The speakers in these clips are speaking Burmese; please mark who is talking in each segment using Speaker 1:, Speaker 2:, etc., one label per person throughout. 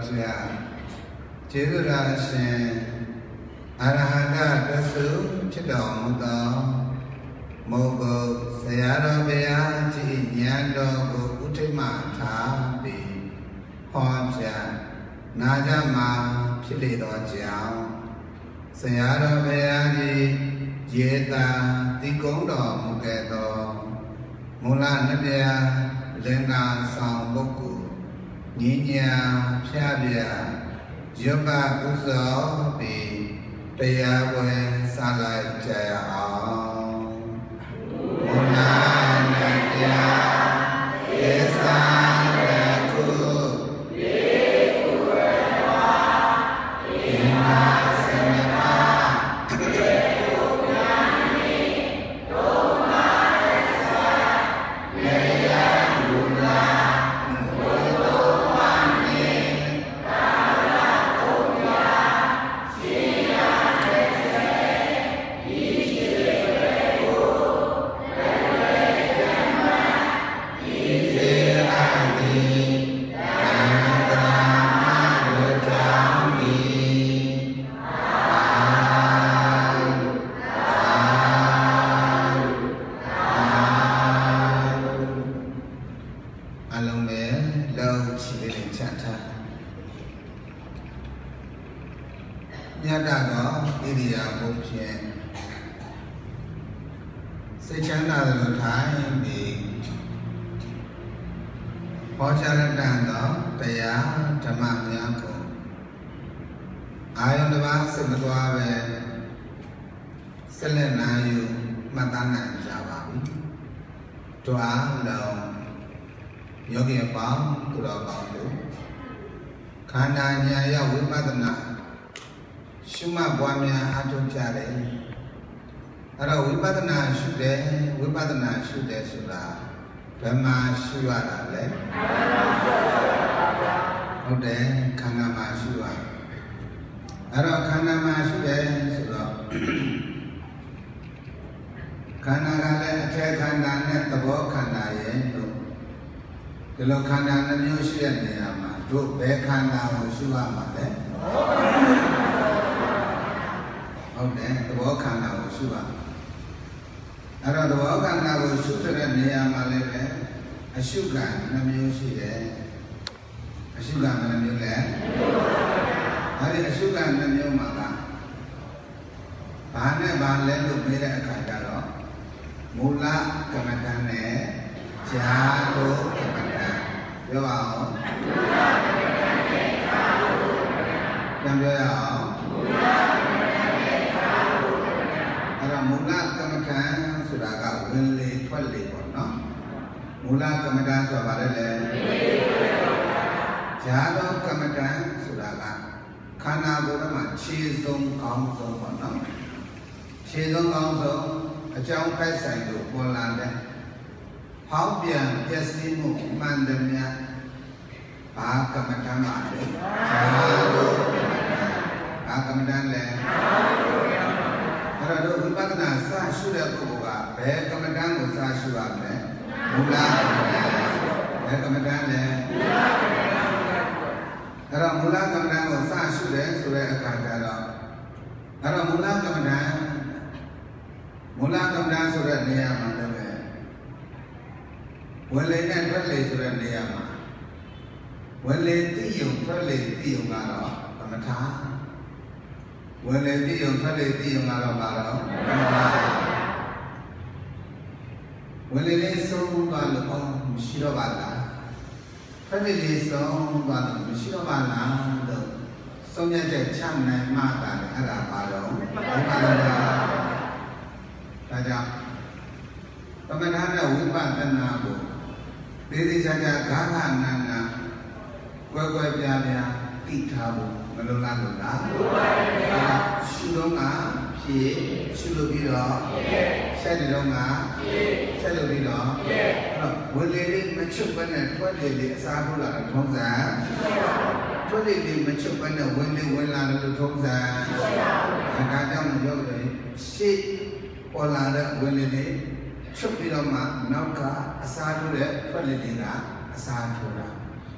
Speaker 1: Tia Chidurashin Arahata Dasu Chidomudo Mogo Sayara Bea Chi Nyando Utima Tabi Honja Najama Chilido Jiao Sayara Bea Jeta Tikondo Mugedo Mula Nadia Lenga Sang Boku Ninya Piabia Yoga Uzo Bi Piawe Salai Jaya Mula Nadia Esa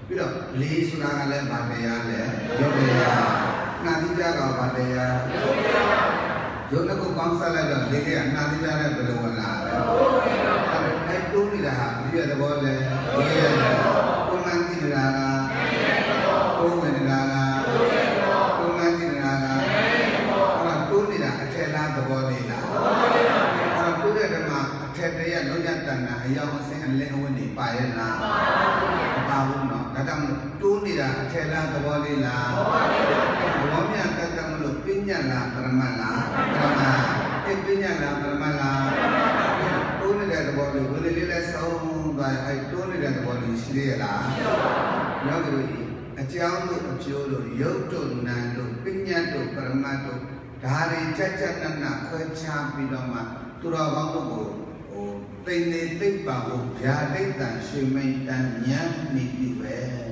Speaker 1: ပြီးတော့လေးဆိုတာကလည်းဗာတရားလေယုတ်တရားနာတိပြကဗာတရားယုတ်ကိုကောင်းစားလိုက်တော့လေးကနာတိပြတဲ့ဘယ်လိုဝင်လာလဲအဲ့တိုးနေတာဟာဒီရတဲ့ဘောလေဒီရပုံမှန်ကြည့်နေတာကတိုးဝင်နေတာကပုံမှန်ကြည့်နေတာကတိုးနေတာအထက်လားသဘောလေးလားတိုးတဲ့ဓမ္မအထက်တည်းရလုံးရတဏ္ဍာအရောက်အစင်အလင်းအဝင်းနေပါရဲ့လားမပါဘူးနော်ဒါကြောင့်တိုးနေတာအထက်လားသဘောလေးလားသဘောမြတ်တတ်တယ်မလို့ပညာလားပရမတ်လားပရမတ်ပညာလားပရမတ်လားတိုးနေတဲ့သဘောလေးဝိလေလေးလဲဆုံးသွားအဲတိုးနေတဲ့သဘောလေးရှိသေးရလားနောက်ကြည့်အကြောင်းတို့အကျိုးတို့ယုတ်တို့နာတို့ပညာတို့ပရမတ်တို့ဒါတွေချက်ချက်နက်နက်ခွဲခြားပြီးတော့မှသူတော်ကောင်းတို့ကိုတိတ်နေသိပ်ပါဖို့ဗျာဒိတ်တန်ရွှေမိန်တန်ညံနေပြီပဲ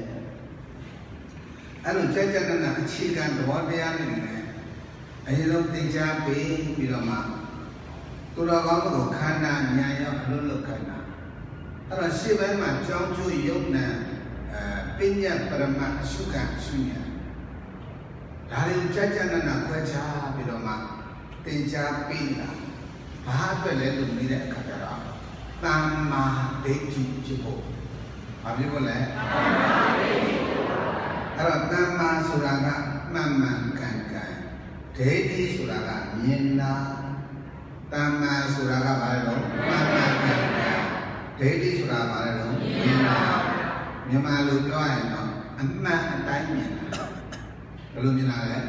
Speaker 1: အဲ့လိုချက်ချက်နက်နက်အခြေခံသဘောတရားတွေနဲ့အရင်ဆုံးသင်ကြားပြီးတော့မှသူတော်ကောင်းတို့ခန္ဓာဉာဏ်ရောက်အလုံးလုံးခန္ဓာအဲ့တော့ရှေ့ပိုင်းမှာကြောင်းကျိုးယုံနာပညာပရမတ်အရှုခံအရှုဉာဏ်ဒါတွေချက်ချက်နက်နက်ခွဲခြားပြီးတော့မှသင်ကြားပြီးတာဘာအတွက်လဲလို့မေးတဲ့အခါကျတော့တမ္မာဒိဋ္ဌိဖြစ်ဖို့ဘာဖြစ်ဖို့လဲအဲ့တော့တမ္မာဆိုတာကမှန်မှန်ကန်ကန်ဒိဋ္ဌိဆိုတာကမြင်တာတမ္မာဆိုတာကဘာလဲတော့မှန်မှန်ကန်ကန်ဒိဋ္ဌိဆိုတာဘာလဲတော့မြင်တာမြန်မာလိုပြောရရင်တော့အမှန်အတိုင်းမြင်တာဘယ်လိုမြင်တာလဲ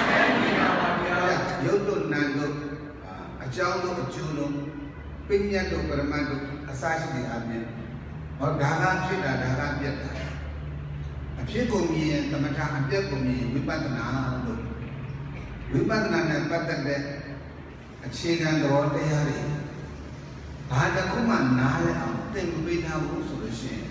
Speaker 1: ရုပ်တို့နာမ်တို့အကြောင်းတို့အကျိုးတို့ပညာတို့ပရမတ်တို့အစရှိတဲ့အပြင်ဟောဒါကဖြစ်တာဒါကပြတ်တာအဖြစ်ကိုမြင်သမထအပြတ်ကိုမြင်ဝိပဿနာလို့ဝိပဿနာနဲ့ပတ်သက်တဲ့အခြေခံသဘောတရားတွေဘာတစ်ခုမှနားလည်အောင်သင်ပေးထားဖို့ဆိုလို့ရှိရင်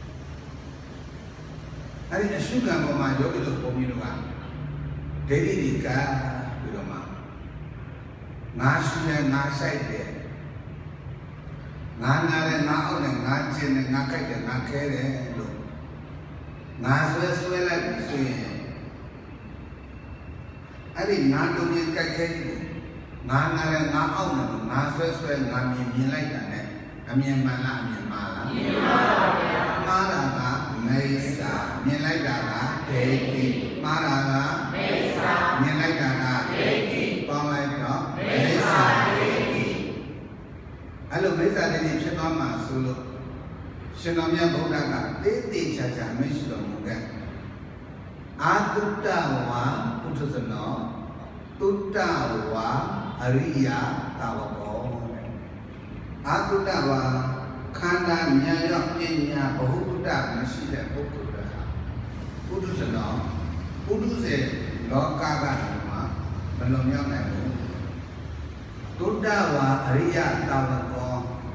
Speaker 1: အဲ့ဒီအရှုခံပေါ်မှာယောဂီတို့ပုံပြီးတော့ဒိဋ္ဌိတွေကပြီးတော့မှငါရှုတယ်ငါဆိုင်တယ်ငါနာတယ်ငါအောက်တယ်ငါကျင်တယ်ငါကြိုက်တယ်ငါခဲတယ်လို့ငါဆွဲလိုက်ပြီးဆိုရင်အဲ့ဒီငါတို့မြင်ကြိုက်ခဲကြီးငါနာတယ်ငါအောက်တယ်ငါဆွဲငါမြင်လိုက်တာနဲ့အမြင်မှန်လားအမြင်မှားလားမြင်ပါပါဘုရားမှားတာကမိစ္ဆာမြင်လိုက်တာကဒိဋ္ဌိမှားတာကမိစ္ဆာမြင်လိုက်တာကဒိဋ္ဌိပေါင်းလိုက်တော့မိစ္ဆာဒိဋ္ဌိအဲ့လိုမိစ္ဆာဒိဋ္ဌိဖြစ်သွားမှာဆိုလို့ရှင်တော်မြတ်ဗုဒ္ဓကတေးသေးချာချာမရှိတော်မူခဲ့အာတုတ္တဝါပုထုဇနောတုတ္တဝါအရိယသာဝကောအာတုတ္တဝါခန္ဓာဉာဏ်ရောက်ပညာဘဟုတုတ္တမရှိတဲ့ပုဂ္ဂိုလ်ကပုထုဇနောပုထုဇဉ်လောကကမှာမလွန်မြောက်နိုင်ဘူးတုတ္တဝါအရိယသာဝကော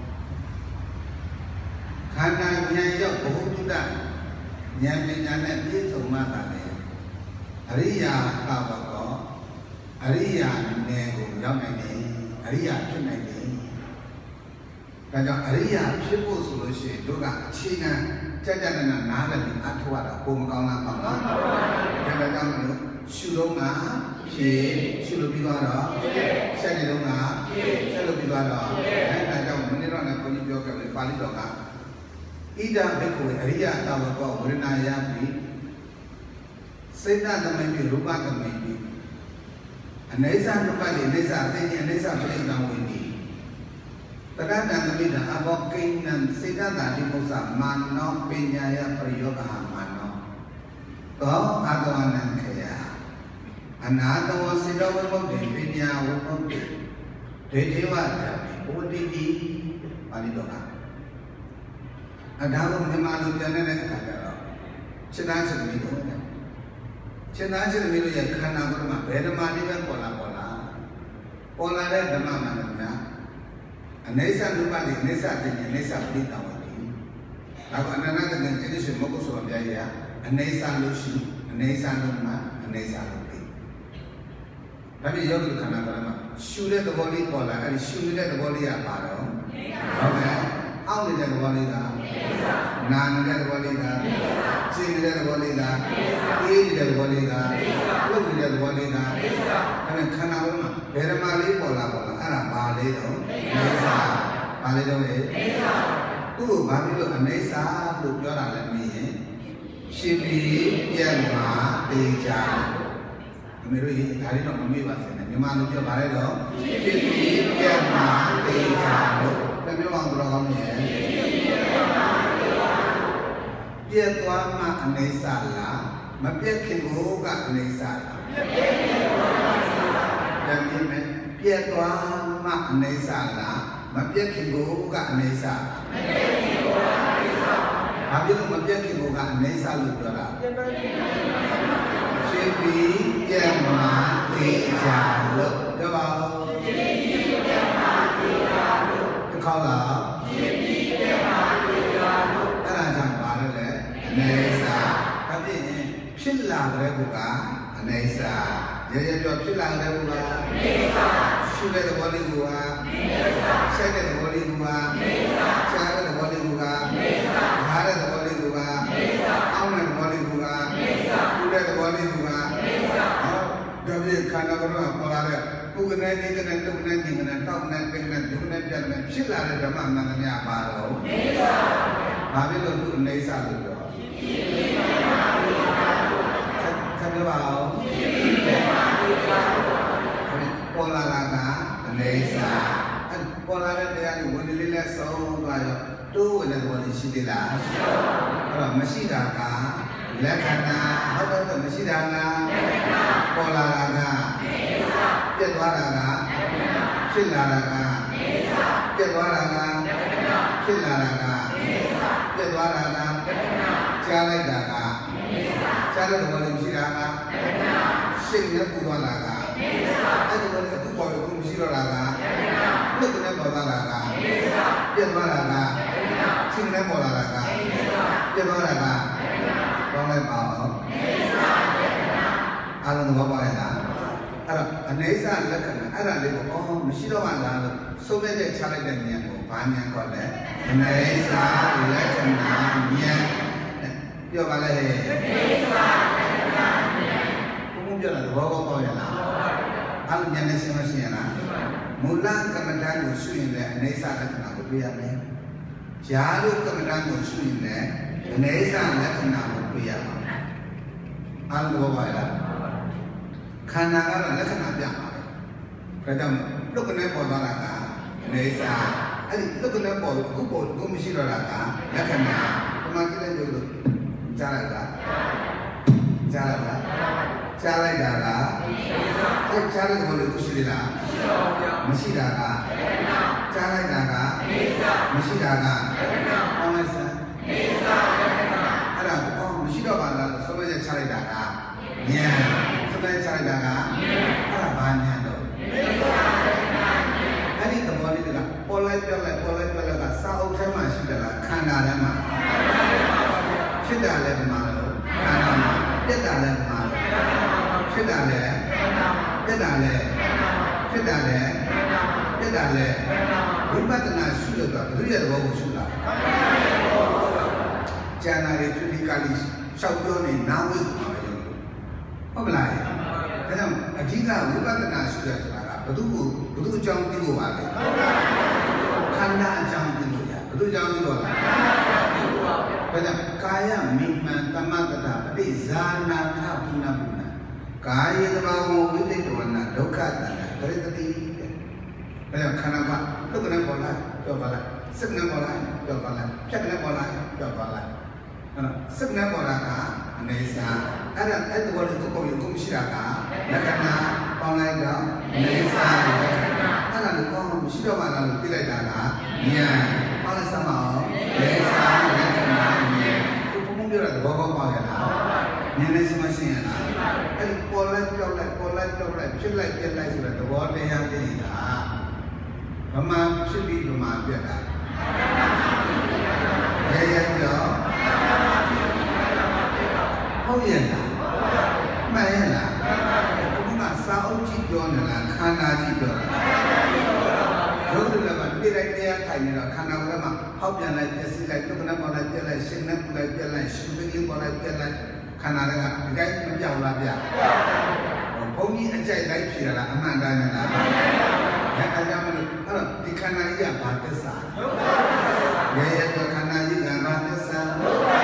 Speaker 1: ခန္ဓာဉာဏ်ရောက်ဘဟုတုတ္တဉာဏ်ပညာနဲ့ပြည့်စုံမှသာလေအရိယသာဝကောအရိယာနယ်ကိုရောက်နိုင်တယ်အရိယာဖြစ်နိုင်တယ်ဒါကြောင့်အရိယာဖြစ်ဖို့ဆိုလို့ရှိရင်တို့ကအခြေခံကြကြနနာနားလည်ပြီးအထောက်ရတာပုံမကောင်းလားပေါ့နော်ဒါကြောင့်မလို့ရှုတော့ကဖြည့်ရှုလို့ပြီးသွားတော့ဆက်နေတော့ကဖြည့်ဆက်လို့ပြီးသွားတော့ဒါကြောင့်မနေ့တော့လည်းကိုကြီးပြောခဲ့တယ်ပါဠိတော်ကဣဒဘိက္ခုအရိယသာဝကောဝေဒနာယပိစေတသမိပိရူပသမိပိအနေဆာနုပ္ပတိအနေဆာအသိဉာဏ်အနေဆာပရိသံဝိတိတက္ကတံသမိတံအဘောကိဉ္နံစေတသာတိပု္ပ္ပာမာနောပညာယပရိယောဂဟာမာနောသောအာတဝနံခေယအနာတဝစေတဝိမုတ်တိပညာဝိမုတ်တိဒေဒေဝဓမ္မိဘုဒ္ဓိတိပါဠိတော်ကအဒါကိုမြန်မာလိုပြန်တဲ့အခါကျတော့စိတ်သားစိတ်မီးတို့စိတ်သားစိတ်မီးတို့ရဲ့ခန္ဓာကိုယ်မှာဘယ်ဓမ္မလေးပဲပေါ်လာတဲ့ဓမ္မမှန်တယ်များအနေဆာနုပ္ပတိအနေဆာတည်းအနေဆာပရိတဝတိဒါကအနန္တတကယ်ကျေရှိမဟုတ်ဆိုတော့ပြရအနေဆာလို့ရှိအနေဆာလို့မှအနေဆာလို့သိဒါပြယောဂီခန္ဓာကမှာရှုတဲ့သဘောလေးပေါ်လာအဲ့ဒီရှုနေတဲ့သဘောလေးကပါတော့ဟုတ်ကဲ့အောက်နေတဲ့သဘောလေးကနာနေတဲ့သဘောလေးကရှင်းနေတဲ့သဘောလေးကအေးနေတဲ့သဘောလေးကလှုပ်နေတဲ့သဘောလေးကအဲ့ဒါခန္ဓာကိုယ်မှာဘယ်ဓမ္မလေးပေါ်လာအဲ့ဒါဘာလေးတော့အိစ္ဆာဘာလေးတော့လေအိစ္ဆာသူ့ကိုဘာဖြစ်လို့အိစ္ဆာလို့ပြောတာလဲမင်းရင်ရှင်ပြီးပြန်မှာတေချာအမေတို့ရေဒါလေးတော့မမေ့ပါစေနဲ့မြန်မာလိုပြောပါလေတော့ရှင်ပြီးပြန်မှာတေချာလို့ပြောအောင်တော့ကောင်းရဲ့ပြည့်သွားမှအိစ္ဆာလားမပြည့်ခင်ကိုကအိစ္ဆာလားဒါမြင်မယ်ပြည့်သွားမှအိစ္ဆာလားမပြည့်ခင်ကိုကအိစ္ဆာဘာဖြစ်လို့မပြည့်ခင်ကိုကအိစ္ဆာလို့ပြောတာရှင်ပြီးပြန်မှာတေချာလို့ပြောပါဦးရှင်ပြီးပြန်မှာတေချာလို့တစ်ခေါက်လားရှင်ပြီးပြန်မှာတေချာလို့အဲ့ဒါကြောင့်ပါလို့လေအိစ္ဆာဒါဖြင့်ဖြစ်လာတဲ့ဘုရားအိစ္ဆာရရပြောဖြစ်လာတဲ့ဘုရားအိစ္ဆာရှုတဲ့သဘောလေးဘုရားအိစ္ဆာဆက်တဲ့သဘောလေးဘုရားအိစ္ဆာကြားတဲ့သဘောလေးဘုရားအိစ္ဆာထားတဲ့သဘောလေးဘုရားအိစ္ဆာအောင်းတဲ့သဘောလေးဘုရားအိစ္ဆာပူတဲ့သဘောလေးဘုရားအိစ္ဆာဟောဒါဖြင့်ခန္ဓာကိုယ်ကပေါ်လာတဲ့ပုဂ္ဂိုလ်နဲ့ဒီကနေ့တုံနဲ့ဒီကနေ့တောက်နဲ့ပင်နဲ့ဒီကနေ့ပြတ်နဲ့ဖြစ်လာတဲ့ဓမ္မမှန်သမျှပါတော့အိစ္ဆာဘာဖြစ်လို့သူအိစ္ဆာလို့ပြောဆက်ပြပါဦးပေါ်လာတာကအိစ္ဆာပေါ်လာတဲ့တရားကိုဝင်လေးနဲ့ဆုံးသွားရောတိုးဝင်တဲ့ဘောလေးရှိသေးလားအဲ့တော့မရှိတာကလက္ခဏာဟုတ်တော့မရှိတာကပေါ်လာတာကပြတ်သွားတာကဖြစ်လာတာကပြတ်သွားတာကဖြစ်လာတာကပြတ်သွားတာကကြားလိုက်တာကကြားတဲ့ဘောလေးမရှိတာကစိတ်နဲ့ပူသွားတာကအဲ့ဒီဘောလေးအခုပေါ်လို့မရှိတော့တာကမြတ်နဲ့ပေါ်သွားတာကပြတ်သွားတာကစိတ်နဲ့ပေါ်လာတာကပြတ်သွားတာကကောင်းလိုက်ပါဦးအားလုံးသဘောပေါက်ရဲ့လားအဲ့တော့အိစ္ဆာလက္ခဏာအဲ့ဒါလေးကိုမရှိတော့မှလားလို့ဆုံးဖြတ်ချက်ချလိုက်တဲ့ဉာဏ်ကိုဘာဉာဏ်ခေါ်လဲအိစ္ဆာလက္ခဏာဉာဏ်ပြောပါလေအိစ္ဆာလက္ခဏာဉာဏ်ဘုံပြောတာသဘောပေါက်ရဲ့လားအဲ့လိုဉာဏ်နဲ့ရှင်းမရှိရလားမူလကမ္မဋ္ဌာန်းကိုရှုရင်လည်းအိစ္ဆာလက္ခဏာကိုပြရမယ်။ယာလို့ကမ္မဋ္ဌာန်းကိုရှုရင်လည်းအိစ္ဆာလက္ခဏာကိုပြရမှာ။အားလုံးသဘောပေါက်ရဲ့လားခန္ဓာကတော့လက္ခဏာပြမှာပဲဒါကြောင့်လုတ်ကနေပေါ်သွားတာကအိစ္ဆာအဲ့ဒီလုတ်ကနေပေါ်အခုပေါ်ကိုမရှိတော့တာကလက္ခဏာပမာကြည့်လိုက်လို့ကြားလိုက်တာကြားလိုက်တာကြားလိုက်တာကအဲ့ကြားတဲ့ဘောလေးကိုရှိသေးလားမရှိတာကကြားလိုက်တာကမရှိတာကအောင်းလိုက်စမ်းအဲ့ဒါမရှိတော့ပါလားဆိုမဲ့ချလိုက်တာကဉာဏ်ဆိုမဲ့ချလိုက်တာကအဲ့ဒါဘာဉာဏ်တော့အဲ့ဒီသဘောလေးကပေါ်လိုက်ပြောလိုက်ကစာအုပ်ထဲမှာရှိတယ်လားခန္ဓာထဲမှာဖြစ်တာလည်းမှာလို့ခန္ဓာမှာပြတ်တာလည်းမှာလို့ဖြစ်တာလည်းပြတ်တာလည်းဖြစ်တာလည်းပြတ်တာလည်းဝိပဿနာရှုလို့တော့ဘုရားသဘောကိုရှုတာကျန်တာတွေသူဒီကလေးရှောက်ပြောနေနာဝိမှာပဲဟုတ်မလားဒါကြောင့်အဓိကဝိပဿနာရှုရဆိုတာကဘုသူအကြောင်းသိဖို့ပါလေခန္ဓာအကြောင်းသိလို့ရဘုသူအကြောင်းသိလို့လားဒါကြောင့်ကာယမိမှန်သမတ္တပฏิဇာနာထပုဏ္ဏပုဏ္ဏကာယတဘာဝဝိသိတဝနာဒုက္ခတဏပရိတတိဒါကြောင့်ခန္ဓာကဒုက္ခနဲ့ပေါ်လာပြောပါလားစိတ်နဲ့ပေါ်လာပြောပါလားဖြတ်နဲ့ပေါ်လာပြောပါလားစိတ်နဲ့ပေါ်လာကအိစ္ဆာအဲ့ဒါအဲ့ဒီဘောလေးကိုကိုမရှိတာကလက္ခဏာပေါင်းလိုက်တော့အိစ္ဆာလက္ခဏာအဲ့ဒါကိုမရှိတော့မှလားလို့ပြလိုက်တာကဉာဏ်ပေါင်းလိုက်စမ်းပါဦးအိစ္ဆာလက္ခဏာဉာဏ်ကိုဘုံပြောတဲ့ဘောပေါက်ရလားဉာဏ်နဲ့မရှိရလားအဲ့ဒီပေါ်လိုက်ပြောက်လိုက်ဖြစ်လိုက်ပြက်လိုက်ဆိုတဲ့သဘောတရားလေးတွေကဗမာဖြစ်ပြီးဗမာပြက်တာရပြောဟုတ်ရဲ့လားမှန်ရဲ့လားဘုရားစာအုပ်ကြည့်ပြောနေလားခန္ဓာကြည့်ပြောတာရုပ်တရက်မှာပြလိုက်တရားထိုင်နေတော့ခန္ဓာကလည်းမှ好变来，这是来，都跟他过来变来，新的过来变来，新的过来变来，看哪个？你该怎么讲啦？变？我你一再来皮了，俺们干的啦。哎，大家们，你看那一样把这啥？爷爷就看那一样把这啥？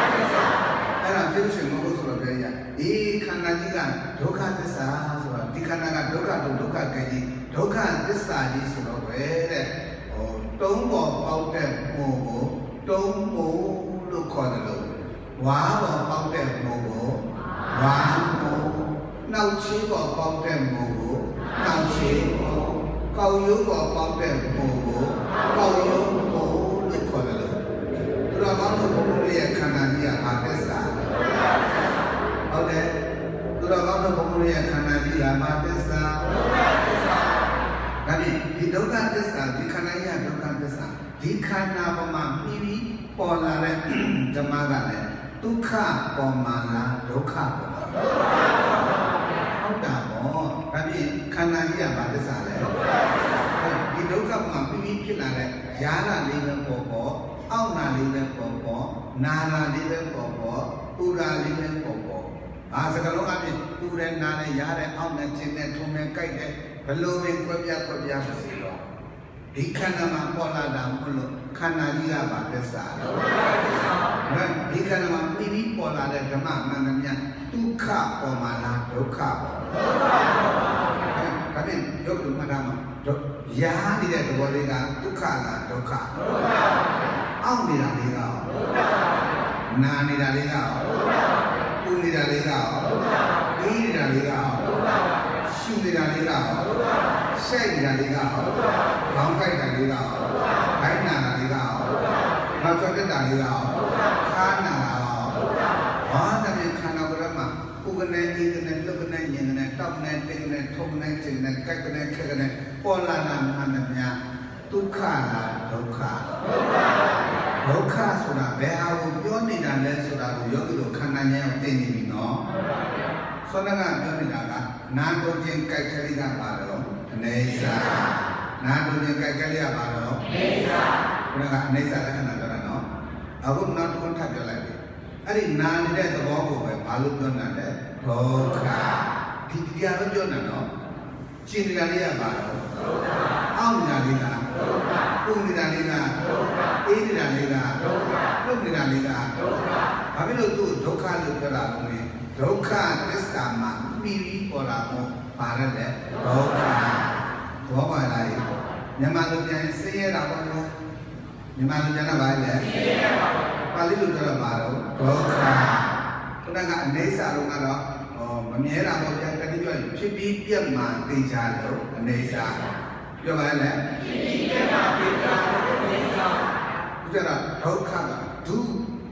Speaker 1: 就是我说的这样，一看那一个多看这啥是吧？你看那个多看给你，多看这啥的是吧？为的哦，东坡包的蘑东坡路靠的路，瓦坡包的蘑瓦蘑，闹七坡包的蘑闹七坡，高油坡包的蘑高油坡路靠的路，这个网络公路也看那一样把这啥？好的，都到高头公路也看那里啊，马德萨。那你都看德萨，你看那样都看德萨，你看那不嘛咪咪，波拉嘞，怎么个嘞？都看波嘛啦，都看波嘛。好的哦，那你看那样马德萨嘞？你都看嘛咪咪去哪嘞？亚那里的波波，奥那里的波波，那那里的波波，乌拉里的波波。这个龙阿弥，古人拿来牙来，熬来煎来，ထုံ来盖来，不漏的国家不是咯。你看那么波拉达不漏，看那一个把这啥？你看那么咪咪波拉的什么那么样？都卡波嘛啦，都卡波。可能有个嘛他嘛，就牙里的多那个都卡啦，都卡。熬里那里个，拿里那里个。你那里个，你那里个，修你那里个，晒你那里个，浪费那里个，海南那里个，那做的那里个，看那个，那边看那个什么，五个人、一个人、六个人、七个人、八个人、九个人、十个人、11个人、9个人、10个人，波拉那么样，都看啦，都看。ဒုက္ခဆိုတာဘယ်ဟာကိုပြောနေတာလဲဆိုတာကိုယောဂီတို့ခန္ဓာဉာဏ်ကိုသိနေပြီနော်ဆောနကပြောနေတာကနာတုချင်းကြိုက်ခလေးကပါတော့အနေစာနာတုချင်းကြိုက်ခလေးကပါတော့အနေစာဘုရားကအနေစာလက္ခဏာပြောတာနော်အခုနောက်တစ်ခုထပ်ပြောလိုက်ပြီအဲ့ဒီနာနေတဲ့သဘောကိုပဲဘာလို့ပြောတာလဲဒုက္ခဒီတရားလို့ပြောတာနော်ရှင်းနေတာလေးကပါတော့ဒုက္ခအောင့်နေတာလေးကဒုက္ခပူနေတာလေးကဒုက္ခအေးနေတာလေးကဒုက္ခလှုပ်နေတာလေးကဒုက္ခဘာဖြစ်လို့သူ့ဒုက္ခလို့ပြောတာလဲဒုက္ခသစ္စာမှာပြီးပြီးပေါ်လာတော့ပါရတယ်ဒုက္ခဘောပါလားမြန်မာလူပြန်ဆင်းရဲတာပေါ့ဗျာမြန်မာလူပြန်တော့ပါလေဆင်းရဲပါပါဠိလိုပြောတာပါတော့ဒုက္ခခုနကအနေစာလုံးကတော့မမြဲတာပေါ့ဗျာတတိယဖြစ်ပြီးပြတ်မှသိချလို့အနေစာပြောပါလေဖြစ်ပြီးပြတ်မှသိချလို့အနေစာကျတော့ဒုက္ခကဒု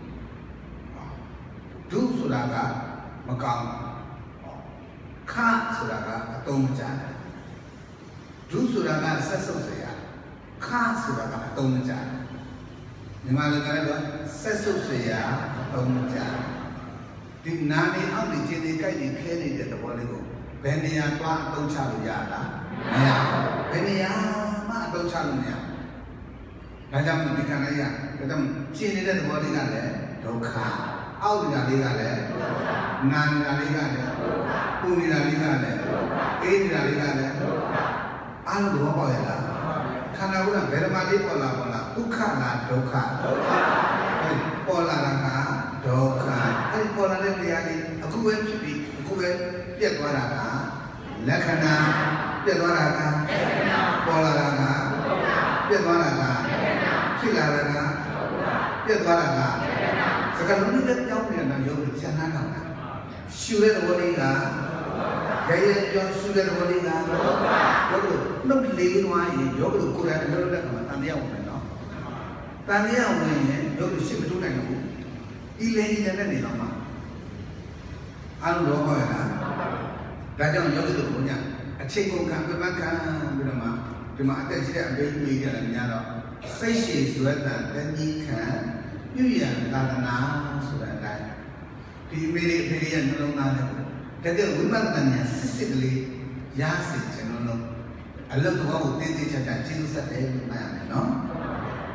Speaker 1: ဆိုတာကမကောင်းခဆိုတာကအတုံးမကျတယ်ဒုဆိုတာကဆက်ဆုပ်စရာခဆိုတာကအတုံးမကျတယ်မြန်မာလူကတော့ဆက်ဆုပ်စရာအတုံးမကျတယ်ဒီနာနေအောက်နေခြေတွေကြိုက်နေခဲနေတဲ့သဘောလေးကိုဘယ်နေရာသွားအသုံးချလို့ရလားမရဘယ်နေရာမှအသုံးချလို့မရဒါကြောင့်ဒီခန္ဓာရဒါကြောင့်ခြေနေတဲ့သဘောလေးကလည်းဒုက္ခအောက်နေတာလေးကလည်းနာနေတာလေးကလည်းပူနေတာလေးကလည်းအေးနေတာလေးကလည်းအားလုံးသဘောပေါက်ရလားခန္ဓာကဘယ်မှာလေးပေါ်လာဒုက္ခလားဒုက္ခပေါ်လာတာကဒုက္ခအဲ့ဒီပေါ်လာတဲ့တရားလေးအခုပဲဖြစ်ပြီးအခုပဲပြတ်သွားတာကလက္ခဏာပြတ်သွားတာကပေါ်လာတာကပြတ်သွားတာကဖြစ်လာတာကပြတ်သွားတာကစကားလုံးနဲ့ပြောင်းနေတာရုပ်ချမ်းသာတာရှူတဲ့သဘောလေးကရဲပြောရှူတဲ့သဘောလေးကရုပ်ကိုနှုတ်လေးသွားရင်ရုပ်ကိုကိုယ်တိုင်လှုပ်တဲ့အခါမှာတန်တရားဝင်မယ်နော်တန်တရားဝင်ရင်ရုပ်ကိုရှင်းမထုတ်နိုင်ဘူးဤလေးနေတဲ့နေတော့မှအားလုံးတော့ဟောရတာဒါကြောင့်ယောဂီတို့ဘုရားအချိန်ကုန်ကံပြပတ်ခံပြီးတော့မှဒီမှာအသက်ကြီးတဲ့အပေးမိကြတယ်များတော့စိတ်ရှည်ဇွဲတန်တဏှိခံပြုရန်သာသနာဆိုတဲ့အတိုင်းဒီမိရိဖေရိယနှလုံးသားနဲ့တကယ်ဝိပဿနာစစ်ကလေးရစေချင်လို့အလုပ်တော်ကိုတင်းတင်းချာချာကျေးဇူးဆက်တယ်လို့မှတ်ရမယ်နော်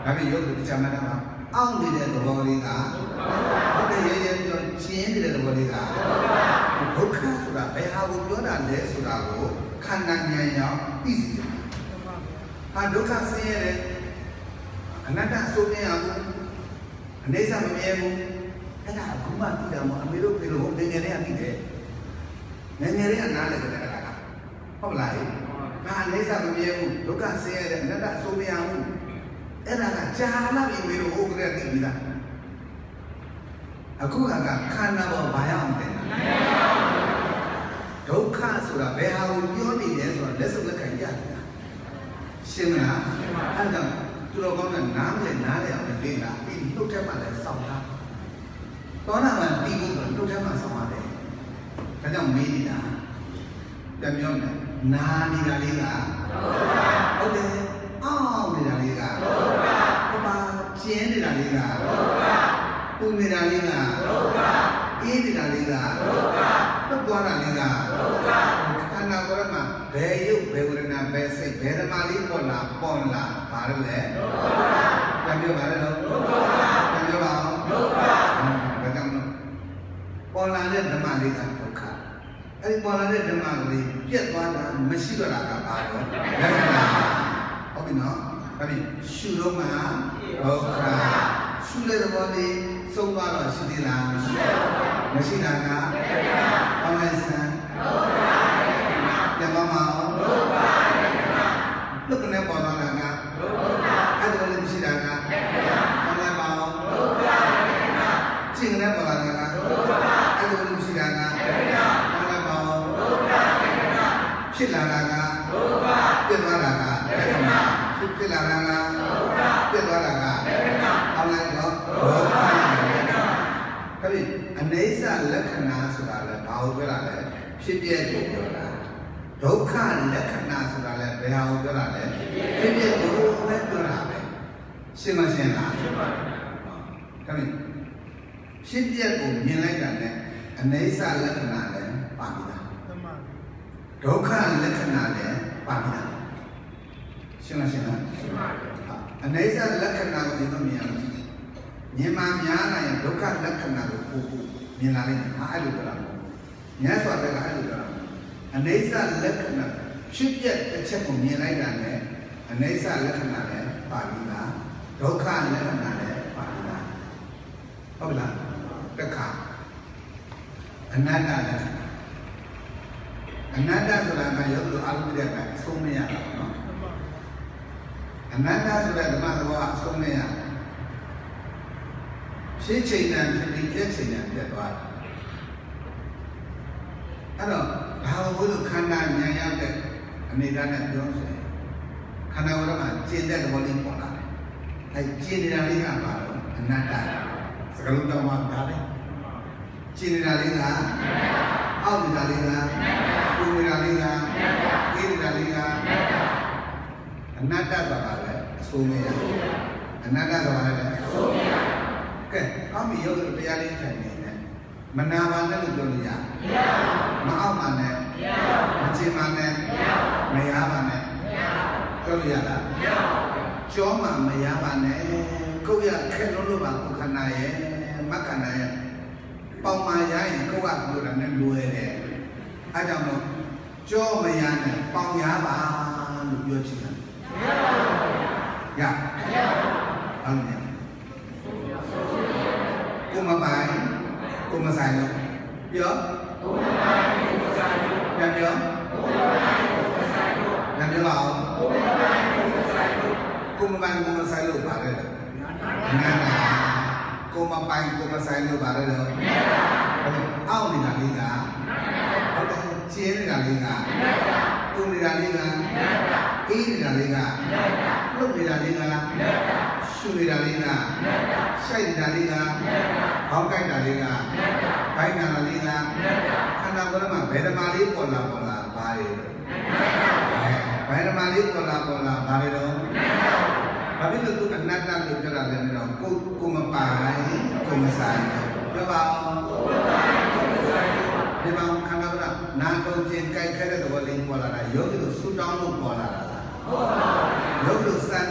Speaker 1: ဒါပေမဲ့ရုပ်ကိုတရားမှတ်တာမှာအောင့်နေတဲ့သဘောလေးကဟုတ်တယ်ရဲပြောချင်းနေတဲ့သဘောလေးကဒုက္ခဆိုတာဘယ်ဟာကိုပြောတာလဲဆိုတာကိုခန္ဓာဉာဏ်ရောက်သိစေတယ်ဟာဒုက္ခဆင်းရဲတယ်အနတ္တဆိုမြင်ရဘူးအနေဆာမမြဲဘူးအဲ့ဒါအခုမှသိတာမဟုတ်အမေတို့ပြေလို့ငယ်ငယ်လေးကသိတယ်ငယ်ငယ်လေးကနားလည်တယ်ကဟုတ်လားငါအနေဆာမမြဲဘူးဒုက္ခဆင်းရဲတယ်အနတ္တဆိုမြင်ရဘူးအဲ့ဒါကကြာလာပြီမေတို့ဟုတ်ကြတဲ့သိပြီလားအခုကခန္ဓာပေါ်ဘာရအောင်တင်တာဒုက္ခဆိုတာဘယ်ဟာကိုပြောနေလဲဆိုတော့လက်စုပ်လက်ခံရတယ်ရှင်းမလားအဲ့ဒါသူတော်ကောင်းကနားလေအောင်ပြင်တာပြီးနှုတ်ထက်မှလည်းစောင့်တာတောနာမှပြီးဖို့နှုတ်ထက်မှစောင့်ရတယ်ဒါကြောင့်မေးနေတာပြန်ပြောမယ်နာနေတာလေးကဟုတ်တယ်အောင်းနေတာလေးကဟိုမှာကျင်းနေတာလေးကပူနေတာလေးကအေးနေတာလေးကတွတ်သွားတာလေးကခန္ဓာကိုယ်မှာဘယ်ရုပ်ဘယ်ဝေဒနာဘယ်စိတ်ဘယ်ဓမ္မလေးပေါ်လာဘာလို့လဲပြန်ပြောပါလေတော့ပြန်ပြောပါအောင်ဘာကြောင့်လဲပေါ်လာတဲ့ဓမ္မလေးကဒုက္ခအဲ့ဒီပေါ်လာတဲ့ဓမ္မလေးပြတ်သွားတာမရှိတော့တာကဘာတော့လက္ခဏာဟုတ်ပြီနော်ဒါပြီးရှုတော့မှာဒုက္ခရှုတဲ့ဘောလေးသုံးသွားတော့ရှိသေးလားမရှိတာကဘာလဲဆန်းပြန်ပါမအောင်လုတ်ကနေပေါ်လာတာကအဲ့ဒါလည်းမရှိတာကဘာလဲပါအောင်ကျင်နေပေါ်လာတာကအဲ့ဒါလည်းမရှိတာကဘာလဲပါအောင်ဖြစ်လာတာကပြတ်သွားတာကဖြစ်လာတာကပြတ်သွားတာကဘာလဲတော့ဒုက္ခဒါပြီးအနေဆာလက္ခဏာဆိုတာလည်းဘာကိုပြောတာလဲဖြစ်ပြကိုပြောတာဒုက္ခလက္ခဏာဆိုတာလည်းဘယ်ဟာကိုပြောတာလဲဖြစ်ပြကိုပဲပြောတာပဲရှင်းမရှင်းလားရှင်းပါတယ်ဒါပြီးဖြစ်ပြကိုမြင်လိုက်တာနဲ့အနေဆာလက္ခဏာလည်းပါပြီလားဒုက္ခလက္ခဏာလည်းပါပြီလားရှင်းမရှင်းလားရှင်းပါတယ်အနေဆာလက္ခဏာကိုဒီလိုမြင်ရမယ်မြင်မှများနိုင်ဒုက္ခလက္ခဏာကိုပို့မြင်လာလိုက်တယ်အဲ့လိုပြောတာမြတ်စွာဘုရားအဲ့လိုပြောတာအနေဆာလက္ခဏာဖြစ်ပြတစ်ချက်ကိုမြင်လိုက်တာနဲ့အနေဆာလက္ခဏာလည်းပါပြီလားဒုက္ခလက္ခဏာလည်းပါပြီလားဟုတ်ပြီလားတခါအနတ္တလက္ခဏာအနတ္တဆိုတာကရုပ်လိုအလုံးပြတဲ့အဆုံးမရတာနော်အနတ္တဆိုတဲ့ဓမ္မသဘောကအဆုံးမရရှင်းချိန်တန်ဖြစ်ပြီးပြည့်ချိန်တန်ပြတ်သွားတယ်အဲ့တော့ဘာလို့ခန္ဓာဉာဏ်ရောက်တဲ့အနေနဲ့ပြောဆိုရင်ခန္ဓာဝရမှာကျင့်တဲ့သဘောလေးပေါ်လာတယ်အဲ့ကျင့်နေတာလေးကဘာလို့အနတ္တစကားလုံးတော့မှဒါလေကျင့်နေတာလေးကအောက်နေတာလေးကပူနေတာလေးကအေးနေတာလေးကအနတ္တဆိုတာလေအစိုးမရအနတ္တဆိုတာလေအစိုးမရကဲကောင်းပြီရုပ်လို့တရားလေးထိုင်နေတယ်မနာပါနဲ့လို့ပြောလို့ရမအောက်ပါနဲ့မချင်ပါနဲ့မရပါနဲ့ပြောလို့ရလားကြောမှမရပါနဲ့ကိုယ်ရခက်လို့ပါကိုခန္ဓာရဲ့မခန္ဓာရဲ့ပေါင်မာရရင်ကိုယ်ကပြောတာနဲ့လွယ်တယ်အဲကြောင့်မို့ကြောမရနဲ့ပေါင်ရပါလို့ပြောချင်တယ်ရဟုတ်တယ်ကိုမပိုင်ကိုမဆိုင်လို့ပြောကိုမပိုင်ကိုမဆိုင်လို့ပြန်ပြောကိုမပိုင်ကိုမဆိုင်လို့ပြန်ပြောပါဦးကိုမပိုင်ကိုမဆိုင်လို့ကိုမပိုင်ကိုမဆိုင်လို့ပါလေနာနာကိုမပိုင်ကိုမဆိုင်လို့ပါလေနာနာအောက်နေတာလေးကဟုတ်တယ်ကျင်းနေတာလေးကပူနေတာလေးကအေးနေတာလေးကလှုပ်နေတာလေးကရှူနေတာလေးကရှိုက်နေတာလေးကဘောင်းကိုက်တာလေးကဘိုင်းနာလေးကခန္ဓာကိုယ်မှာဘယ်ဓမ္မလေးပေါ်လာဘာတွေဘယ်ဓမ္မလေးပေါ်လာဘာတွေတော့ဘာဖြစ်လို့သူအနတ္တလို့ပြောတာလဲတော့ကိုမပိုင်ကိုမဆိုင်ပြောပါဦးဒီမှာခန္ဓာကနာတော့ခြင်းကြိုက်ခဲတဲ့သဘောလေးပေါ်လာတာယောဂီတို့ဆူတောင်းလို့ပေါ်လာတာလားဟုတ်ပါဘူးယောဂီတို့စန္ဒ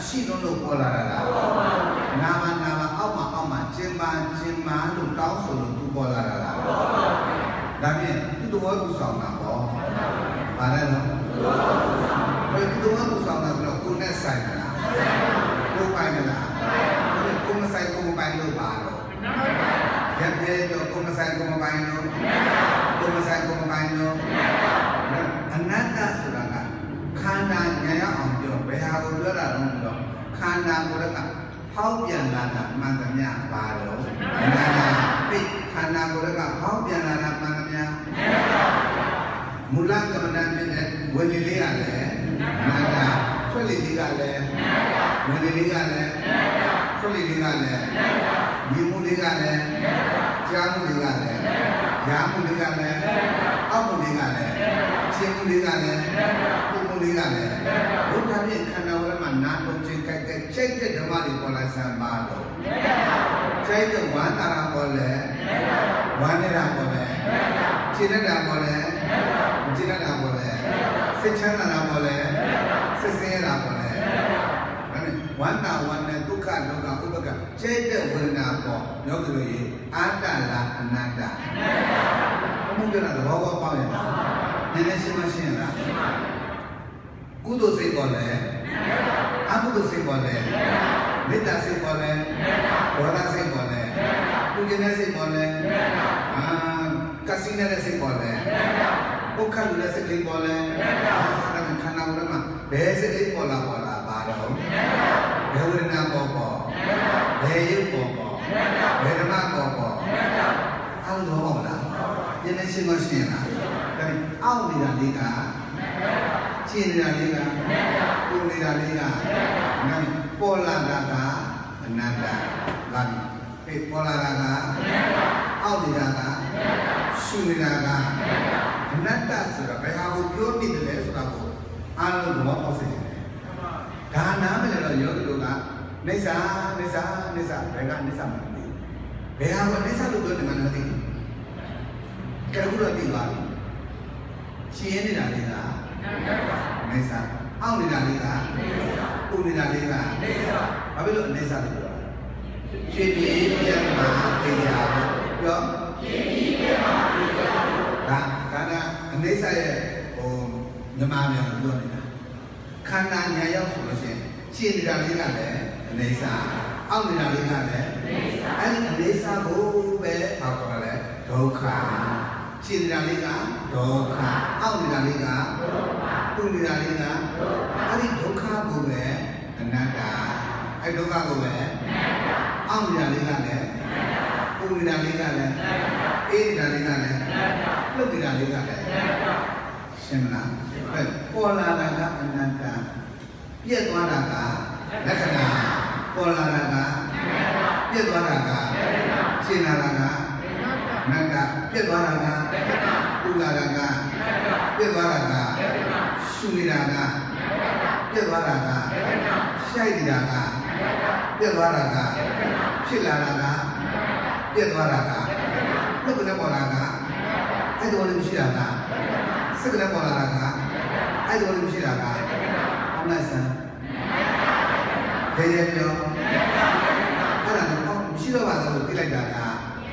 Speaker 1: ရှိလို့ပေါ်လာတာလားနာမအောက်မှာကျင်မာလို့တောင်းဆိုလို့သူပေါ်လာတာလားဒါဖြင့်သူတော်သူဆောင်တာပေါ့ဗါလဲနော်ဘယ်သူတော်သူဆောင်တာဆိုတော့ကိုယ်နဲ့ဆိုင်တာလားကိုယ်ပိုင်မလားကိုယ်မဆိုင်ကိုယ်မပိုင်လို့ပါတော့ရပ်ပြဲတော့ကိုယ်မဆိုင်ကိုယ်မပိုင်လို့ကိုယ်မဆိုင်ကိုယ်မပိုင်လို့အနတ္တဆိုတာကခန္ဓာဉာဏ်ရအောင်ပြောဘယ်ဟာကိုပြောတာလဲဆိုတော့ခန္ဓာကိုယ်ကဟောက်ပြန်လာတာမှန်သမျှပါတော့အနတ္တပိခန္ဓာကိုယ်ကဟောက်ပြန်လာတာမှန်သမျှမူလကမ္မဋ္ဌာန်းဖြစ်တဲ့ဝိနည်းလေးကလည်းအနတ္တထွက်လေလေးကလည်းဝိနည်းလေးကလည်းထွက်လေလေးကလည်းမြင်မှုလေးကလည်းကြားမှုလေးကလည်းရာမှုလေးကလည်းအောက်မှုလေးကလည်းရှင်းမှုလေးကလည်းပုံမှုလေးကလည်းဘုရားပြည့်ခန္ဓာဝရမှာနာတော့ချိန်ကြိုက်တဲ့ဓမ္မတွေပေါ်လာစမ်းပါတော့ကြိုက်တဲ့ဝမ်းသာတာပေါ်လဲဝမ်းနေတာပေါ်လဲခြေနဲ့တာပေါ်လဲမခြေနဲ့တာပေါ်လဲစိတ်ချမ်းသာတာပေါ်လဲစိတ်ဆင်းရဲတာပေါ်လဲဝန္တာဝန္နဲ့ဒုက္ခဒုက္ခဥပက္ခကျဲတဲ့ဝေဒနာပေါ်ယောဂီတို့ရေအာတ္တလားအနတ္တဘုရားကသဘောပေါက်ရင်နည်းနည်းရှင်းရှင်းလားကုသိုလ်စိတ်ပေါ်လဲအကုသိုလ်စိတ်ပေါ်လဲမေတ္တာစိတ်ပေါ်လဲဒေါသစိတ်ပေါ်လဲကုသိုလ်စိတ်ပေါ်လဲကစီနေတဲ့စိတ်ပေါ်လဲဒုက္ခလူတဲ့စိတ်လေးပေါ်လဲခန္ဓာကိုယ်မှာဘယ်စိတ်လေးပေါ်လာပါတော့ဘယ်ဝေဒနာပေါ်ဘယ်ရုပ်ပေါ်ဘယ်ဓမ္မပေါ်အဲ့လိုတော့ဟုတ်လားနည်းနည်းရှင်းမရှင်းလားဒါပေမဲ့အောက်နေတာလေးကရှင်းနေတာလေးကပူနေတာလေးကပေါ်လာတာကအနတ္တလာပြီပေါ်လာတာကအောက်နေတာကရှုနေတာကအနတ္တဆိုတာဘယ်ဟာကိုပြောနေတယ်လဲဆိုတာကိုအားလုံးသဘောပေါက်စေတယ်ဒါနာမလဲတော့ယောဂီတို့ကနိစ္စဘယ်ကနိစ္စမသိဘယ်ဟာကနိစ္စလို့ပြောနေမှမသိဘူးကဲခုတော့သိသွားပြီရှင်းနေတာလေးကနိစ္စအောက်နေတာလေးကပူနေတာလေးကနိစ္စဘာဖြစ်လို့နိစ္စလို့ပြောရှင်းပြီးပြန်မှာတရားပြောရှင်းပြီးပြန်မှာတရားဒါနိစ္စရဲ့မြန်မာပြန်ပြောနေတာခန္ဓာညာရောက်ဆိုလို့ရှိရင်ရှင်းနေတာလေးကလည်းအနေစာအောက်နေတာလေးကလည်းအဲ့ဒီအနေစာကိုပဲဘာခေါ်လဲဒုက္ခရှင်းနေတာလေးကဒုက္ခအောက်နေတာလေးကဒုက္ခပူနေတာလေးကအဲ့ဒီဒုက္ခကိုပဲအနတ္တအဲ့ဒုက္ခကိုပဲအောက်နေတာလေးကလည်းပူနေတာလေးကလည်းအေးနေတာလေးကလည်းလှုပ်နေတာလေးကလည်းရှင်းမလားပေါ်လာတာကအနတ္တပြည့်သွားတာကလက္ခဏာပေါ်လာတာကပြည့်သွားတာကရှင်းလာတာကအနတ္တပြည့်သွားတာကပူလာတာကပြည့်သွားတာကရှုနေတာကပြည့်သွားတာကရှိုက်နေတာကပြည့်သွားတာကဖြစ်လာတာကပြည့်သွားတာကဘုရားပေါ်လာကအဲ့ဒီလိုမရှိတာကစက္ကန့်ပေါ်လာတာကအဲ့ဒီလိုမရှိတာကအမှန်စမ်းဘယ်ရပြောအဲ့ဒါတော့မရှိတော့ပါဘူးသိလိုက်တာက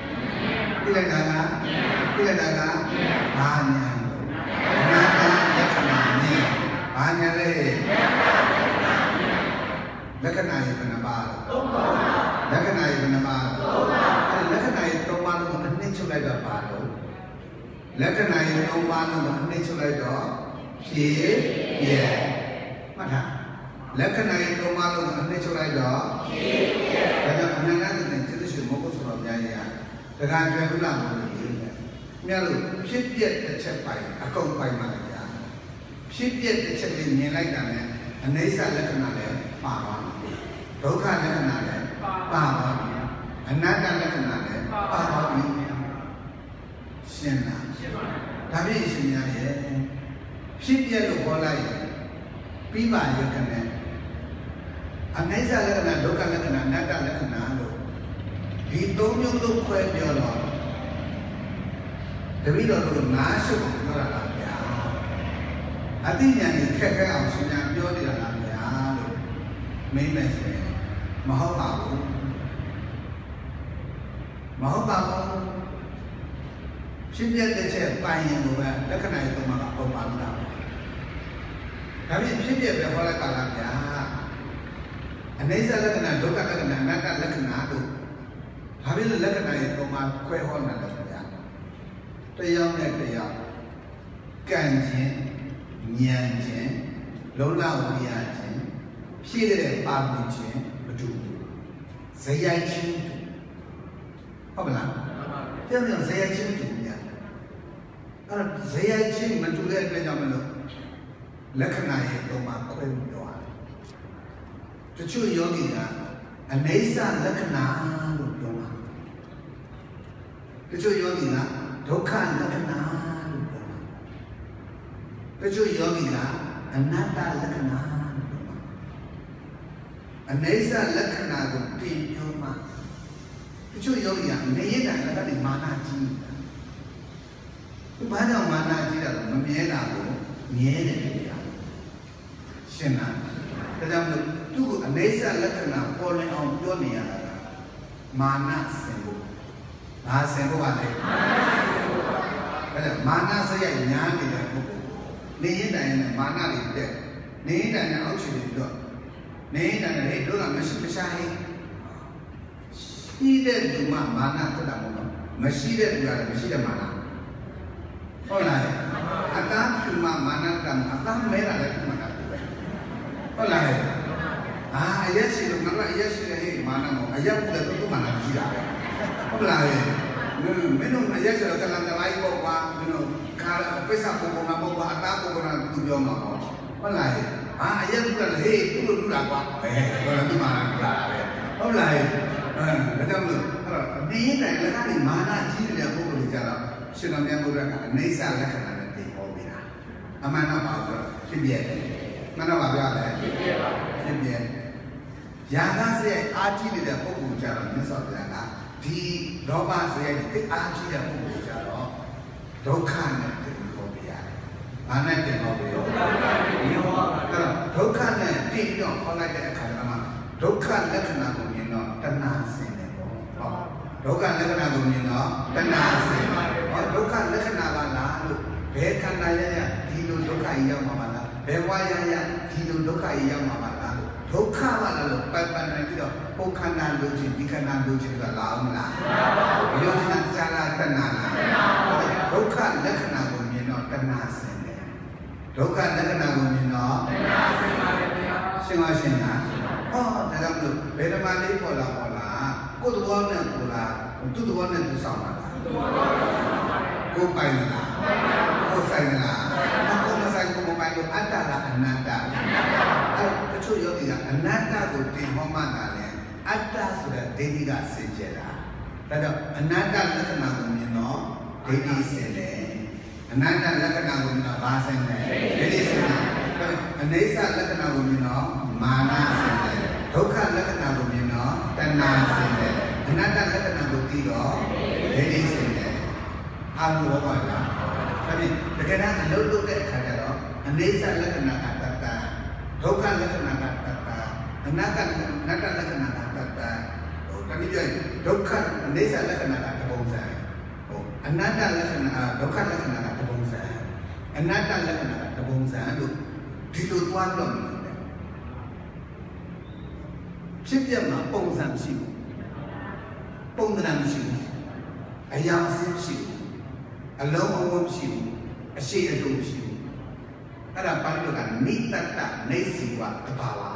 Speaker 1: ဘာညာအနာတလက္ခဏာနဲ့ဘာညာလဲလက္ခဏာရဲ့ဘယ်နှပါလက္ခဏာရဲ့ဘယ်နှပါအဲ့လက္ခဏာရဲ့၃ပါးလုံးကိုအနှစ်ချုပ်လိုက်တော့ပါတော့လက္ခဏာရဲ့၃ပါးလုံးကိုအနှစ်ချုပ်လိုက်တော့ဖြစ်ပြမှတ်ထားလက္ခဏာရဲ့၃ပါးလုံးကိုအနှစ်ချုပ်လိုက်တော့ဖြစ်ပြဒါကြောင့်အနန္တတဲ့ကျေးဇူးရှင်မဟုတ်ဆိုတော့များကြီးတခါကျွဲဥလာလို့မြတ်လို့ဖြစ်ပြတစ်ချက်ပိုင်အကုန်ပိုင်ပါလေဗျာဖြစ်ပြတစ်ချက်လေးမြင်လိုက်တာနဲ့အနိစ္စလက္ခဏာလည်းပါသွားပြီဒုက္ခလက္ခဏာလည်းပါသွားပြီအနတ္တလက္ခဏာလည်းပါသွားပြီရှင်းလားရှင်းပါပြီဒါဖြင့်ရှင်များရဲ့ဖြစ်ပြလို့ခေါ်လိုက်ပြီးပါရတဲ့နဲ့အနိစ္စလက္ခဏာဒုက္ခလက္ခဏာအနတ္တလက္ခဏာလို့ဒီသုံးမျိုးလုံးခွဲပြောတော့တပည့်တော်တို့ငါးရှုပ်ပြောတာလားဗျာအတိညာဉ်ခက်ခဲအောင်ရှင်များပြောနေတာလားဗျာလို့မိမ့်မယ်ဆိုရင်မဟုတ်ပါဘူးမဟုတ်ပါဘူးဖြစ်ပြတဲ့ချက်ပိုင်ရင်ကိုပဲလက္ခဏာရေးသုံးပါးကပုံပါလို့တာဒါပြင်ဖြစ်ပြပဲဟောလိုက်ပါလားဗျာအနိစ္စလက္ခဏာဒုက္ခလက္ခဏာအနတ္တလက္ခဏာတို့ဒါပြင်လက္ခဏာရေးသုံးပါးခွဲဟောနေတယ်ဗျာတရားနဲ့တရားကံခြင်းဉာဏ်ခြင်းလုံလဝိယခြင်းဖြည့်တဲ့ပါဠိခြင်းမတူဘူးဇယိုက်ခြင်းဟုတ်ပါလားပြောင်းဇယိုက်ခြင်းတူများအဲ့တော့ဇယိုက်ခြင်းမတူတဲ့အတွက်ကြောင့်မလို့လက္ခဏာရဲ့သုံးပါးခွဲပြီးပြောရတယ်တချို့ယောဂီကအနိစ္စလက္ခဏာလို့ပြောတာတချို့ယောဂီကဒုက္ခလက္ခဏာလို့ပြောတာတချို့ယောဂီကအနတ္တလက္ခဏာလို့ပြောတာအနိစ္စလက္ခဏာကိုတင်ပြောမှတချို့ယောဂီကနေရတဲ့လည်းကနေမာနကြီးဘာကြောင့်မာနကြီးတာလဲမမြဲတာကိုမြဲတယ်ဗျာရှင်းလားဒါကြောင့်မို့သူ့ကိုအနိစ္စလက္ခဏာပေါ်လွင်အောင်ပြောနေရတာမာနစင်ဖို့ဘာစင်ဖို့ပါလဲမာနစင်ဖို့ပါဒါကြောင့်မာနစရိုက်ညားနေတဲ့ပုဂ္ဂိုလ်နေရင်တိုင်နဲ့မာနတွေတက်နေရင်တိုင်နဲ့အောက်ခြေတွေပြောနေရင်တိုင်နဲ့တို့ကမရှိမရှာဟိရှိတဲ့လူမှမာနတက်တာမဟုတ်ဘူးမရှိတဲ့လူကလည်းမရှိတဲ့မာနဟုတ်လားအတားဖြူမှမာနတက်အတားမဲတာလည်းမာနတက်ပဲဟုတ်လားအရက်ရှိလို့ငါကအရက်ရှိတဲ့ဟဲ့မာနမို့အရက်ကလည်းသူ့မာနကြီးတာပဲဟုတ်လားမင်းတို့အရက်ဆိုတော့ကလန်တလိုက်ပေါ့ကွာမင်းတို့ခါပိဿပုံပုံနာပေါ့ကွာအတားပုံပုံနာသူပြောမှာပေါ့ဟုတ်လားအရက်ကလည်းဟေးသူ့လိုလူတာကွာဘယ်တော့ဒီမာနကြီးတာပဲဟုတ်လားဒါကြောင့်လို့အဲ့တော့အင်းတိုင်းလည်းကနေမာနကြီးတဲ့ပုဂ္ဂိုလ်တွေကြတော့ရှင်တော်မြတ်ဘုရားကအနိစ္စလက္ခဏာနဲ့သိဟောပေးတာအမှန်တော့ပါဆိုဖြစ်ပြတယ်မှန်တော့ပါပြောတယ်ဖြစ်ပြပါဖြစ်ပြရာဂစရိုက်အားကြီးနေတဲ့ပုဂ္ဂိုလ်ကြတော့မြတ်စွာဘုရားကဒီလောဘစရိုက်သိအားကြီးတဲ့ပုဂ္ဂိုလ်ကြတော့ဒုက္ခနဲ့သိဟောပေးရတယ်ဘာနဲ့သိဟောပေးရောဒုက္ခနဲ့သိတော့ဟောလိုက်တဲ့အခါမှာဒုက္ခလက္ခဏာကိုမြင်တော့တဏှာဆင်းတယ်ပေါ့ဟောဒုက္ခလက္ခဏာကိုမြင်တော့တဏှာဆင်းတယ်ဟောဒုက္ခလက္ခဏာကလားလို့ဘယ်ခန္ဓာရရဒီလိုဒုက္ခကြီးရောက်မှာမလားဘယ်ဝါရရဒီလိုဒုက္ခကြီးရောက်မှာမလားလို့ဒုက္ခပါလားလို့ပတ်ပတ်နေပြီးတော့ဟိုခန္ဓာလိုချင်ဒီခန္ဓာလိုချင်ကလာအောင်မလားမလာပါဘူးဘယ်လိုလဲဇာလာတဏှာလားဒုက္ခလက္ခဏာကိုမြင်တော့တဏှာဆင်းတယ်ဒုက္ခလက္ခဏာကိုမြင်တော့တဏှာဆင်းပါတယ်ဗျာရှင်းပါရှင်းလားဟောဒါကြောင့်လို့ဘယ်ဓမ္မလေးပေါ်လာကိုယ်တော်နဲ့ကိုလားသူ့တော်နဲ့သူဆောင်တာလားကိုပိုင်လားကိုဆိုင်လားကိုမဆိုင်ကိုမပိုင်လို့အတ္တလားအနတ္တအဲ့တချို့ယောဂီကအနတ္တကိုတင်ဟောမှတာလေအတ္တဆိုတဲ့ဒိဋ္ဌိကစင်ကြယ်တာဒါကြောင့်အနတ္တလက္ခဏာကိုမြင်တော့ဒိဋ္ဌိစင်တယ်အနတ္တလက္ခဏာကိုမြင်တော့ဘာစင်လဲဒိဋ္ဌိစင်တယ်အနိစ္စလက္ခဏာကိုမြင်တော့မာနစင်တယ်ဒုက္ခလက္ခဏာကိုမြင်တော့တဏှာစင်တယ်အနတ္တလက္ခဏာကိုသိတော့ဒိဋ္ဌိစင်တယ်အားလုံးဘောပါလားဒါဖြင့်တကယ်တမ်းအလုပ်လုပ်တဲ့အခါကျတော့အနိစ္စလက္ခဏာကတတ္တဒုက္ခလက္ခဏာကတတ္တအနတ္တလက္ခဏာကတတ္တဟိုတနည်းပြောရင်ဒုက္ခအနိစ္စလက္ခဏာကတပုံစံဟိုအနတ္တလက္ခဏာဒုက္ခလက္ခဏာကတပုံစံအနတ္တလက္ခဏာကတပုံစံလို့ဒီလိုသွားတော့ဖြစ်ပြမှာပုံစံရှိဘူးပုံသဏ္ဍာန်ရှိဘူးအရာအစင်းရှိဘူးအလုံးအဝန်းရှိဘူးအရှိအတုရှိဘူးအဲ့ဒါပါဠိတော်ကနိတ္တတနေစီဝတဘာဝ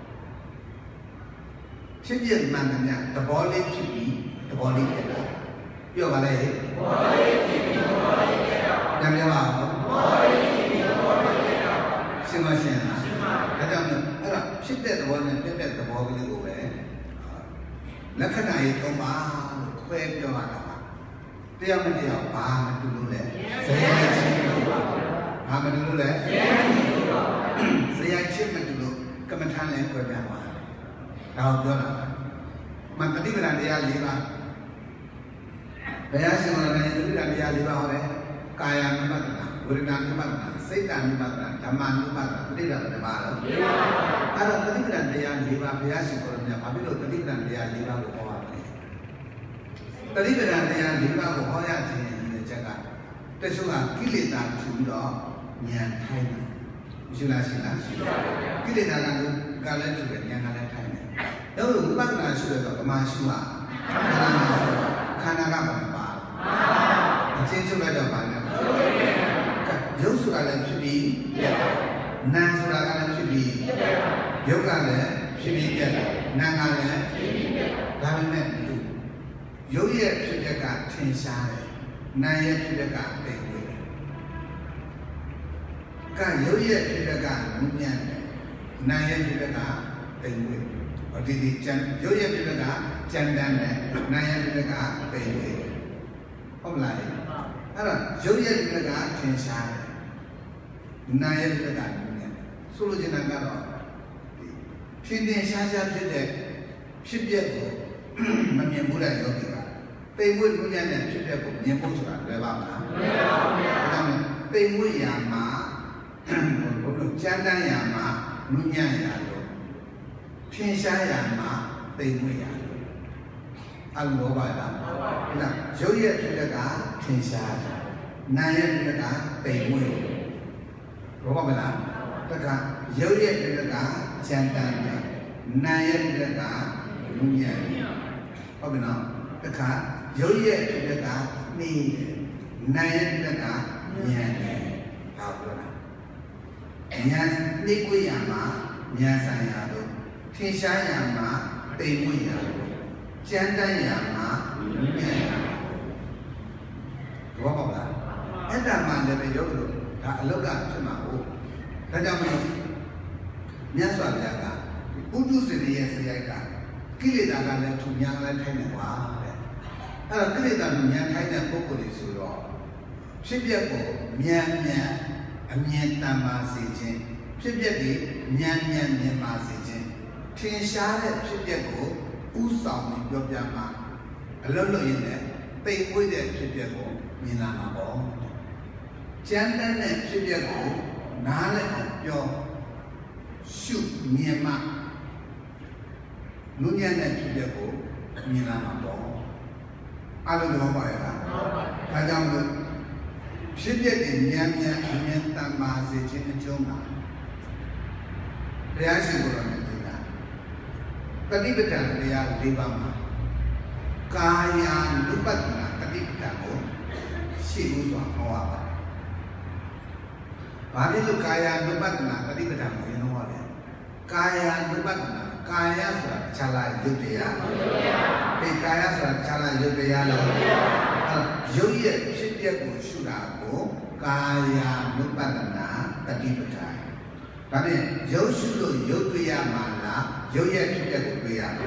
Speaker 1: ဖြစ်ပြမှန်တယ်များသဘောလေးဖြစ်ပြီးသဘောလေးပြတာပြောပါလေသဘောလေးဖြစ်ပြီးသဘောလေးပြတာညံ့ပါသဘောလေးဖြစ်ပြီးသဘောလေးပြတာရှင်းမရှင်းလားရှင်းပါဒါကြောင့်အဲ့ဒါဖြစ်တဲ့သဘောနဲ့ပြတဲ့သဘောကလေးကိုပဲလက္ခဏာရေးသုံးပါလို့ခွဲပြောရတာပါတရားမတရားဘာမတူလို့လဲဇယချင်းတူပါဘာမတူလို့လဲဇယချင်းမတူလို့ကမ္မထာလည်းခွဲပြပါဒါကိုပြောတာမတတိပ္ပံတရား၄ပါးဘယ်ရရှိမှလည်းတတိပ္ပံတရား၄ပါးဟောတယ်ကာယ နုပတ္တနာဝဝေဒနာနုပါဒနာစိတ်တနုပါဒနာဓမ္မနုပါဒနာပဋိဒါဘယ်နှပါတော့အဲ့တော့ပဋိပဒတရား၄ပါးဘုရားရှင်ကိုယ်တော်မြတ်ဘာဖြစ်လို့ပဋိပဒတရား၄ပါးကိုဟောရလဲပဋိပဒတရား၄ပါးကိုဟောရခြင်းရဲ့ချက်ကတချို့ကကိလေသာထူပြီးတော့ဉာဏ်ထိုင်တယ်မရှိလားရှိလားရှိပါဘူးကိလေသာကလည်းထူတယ်ဉာဏ်ကလည်းထိုင်တယ်တော့ဝိပဿနာရှိတယ်ဆိုတော့ဗမာရှိပါခန္ဓာကဘာပါအချင်းချုပ်လိုက်တော့ပါနဲ့ရုပ်ဆိုတာလည်းဖြစ်ပြီးနာမ်ဆိုတာကလည်းဖြစ်ပြီးရုပ်ကလည်းဖြစ်ပြီးပြတ်တယ်နာမ်ကလည်းဖြစ်ပြီးပြတ်ဒါပေမဲ့ရုပ်ရဲ့ဖြစ်တဲ့ကထင်ရှားတယ်နာမ်ရဲ့ဖြစ်တဲ့ကတိတ်ဝေးတယ်ကရုပ်ရဲ့ဖြစ်တဲ့ကနုညံ့တယ်နာမ်ရဲ့ဖြစ်တဲ့ကတိတ်ဝေးဒီကျန်ရုပ်ရဲ့ဖြစ်တဲ့ကကြမ်းတမ်းတယ်နာမ်ရဲ့ဖြစ်တဲ့ကတိတ်ဝေးတယ်ဟုတ်မလားအဲ့တော့ရုပ်ရဲ့ဖြစ်တဲ့ကထင်ရှားတယ်နာရဲ့တက်ကဆိုလိုချင်တာကတော့ဖြစ်တဲ့ရှားရှားဖြစ်တဲ့ဖြစ်ပျက်ကိုမမြင်ဘူးတဲ့ယောဂီကတိမ်မွေ့လူညံ့တဲ့ဖြစ်တဲ့ကိုမြင်ဖို့ဆိုတာလွယ်ပါမလားမလွယ်ပါဘူးဗျာဒါပေမဲ့တိမ်မွေ့ရာမှာဘုလို့ကြမ်းတမ်းရာမှာလူညံ့ရာလို့ထင်ရှားရာမှာတိမ်မွေ့ရာလို့အလိုပါလားဟုတ်ပါဘူးဒါရုပ်ရဲ့ဖြစ်တဲ့ကထင်ရှားတာနာရဲ့ဖြစ်တဲ့ကတိမ်မွေ့ဘောပါမလားတခါရုပ်ရဲ့တက်ကကြံတန်းတယ်နာရဲ့တက်ကလူညံ့ဟုတ်ပြီနော်တခါရုပ်ရဲ့တက်ကနှီးတယ်နာရဲ့တက်ကညံ့တယ်ဘာပြောလဲညံ့နှိကွေးရမှာညံ့ဆိုင်ရတော့ထင်ရှားရမှာတိမ်မွေ့ရတော့ကြံတန်းရမှာလူညံ့ရဘောပါမလားအဲ့ဒါမှလည်းရုပ်လို့ဒါအလုတ်ကဖြစ်မှာဟုတ်ဒါကြောင့်မလို့မြတ်စွာဘုရားကပုထုဇဉ်ရဲ့စရိုက်ကကိလေသာကလည်းသူများလည်းထိုင်နေပါတဲ့အဲ့တော့ကိလေသာသူများထိုင်တဲ့ပုဂ္ဂိုလ်တွေဆိုတော့ဖြစ်ပျက်ကိုမြန်မြန်အမြင်တန်ပါစေခြင်းဖြစ်ပျက်တွေမြန်မြန်မြင်ပါစေခြင်းထင်ရှားတဲ့ဖြစ်ပျက်ကိုဥဆောင်ပြီးပြောပြမှာအလွတ်လွတ်ရင်းနဲ့ပိတ်ဝိတဲ့ဖြစ်ပျက်ကိုမြင်လာမှာပေါ့ကျမ်းတမ်းတဲ့ဖြစ်ပျက်ကိုနားလည်းပြောရှုမြင်မှလူညံ့တဲ့ဖြစ်ပျက်ကိုမြင်လာမှာပေါ့အလုံးတော့ပါရဲ့လားဒါကြောင့်မလို့ဖြစ်ပျက်တွေမြန်မြန်အမြင်တန်ပါစေခြင်းအကျိုးမှာဘုရားရှင်ကိုယ်တော်မြတ်ကြီးကတတိပဋ္ဌာန်တရား၄ပါးမှာကာယ ानु ပတ္တနာတတိပဋ္ဌာန်ကိုရှိမှုစွာဟောရပါတယ်ဘာဖြစ်လို့ကာယ ानु ပတ္တနာတတိပဋ္ဌာန်ကိုရင်ဟောလဲကာယ ानु ပတ္တနာကာယဆိုတာခြားလိုက်ရုပ်တရားဒီကာယဆိုတာခြားလိုက်ရုပ်တရားလို့ရုပ်ရဲ့ဖြစ်ပျက်ကိုရှုတာကိုကာယ ानु ပတ္တနာတတိပဋ္ဌာန်ဒါဖြင့်ရုပ်ရှုလို့ရုပ်တွေ့ရမှာလားရုပ်ရဲ့ဖြစ်ပျက်ကိုတွေ့ရမှာ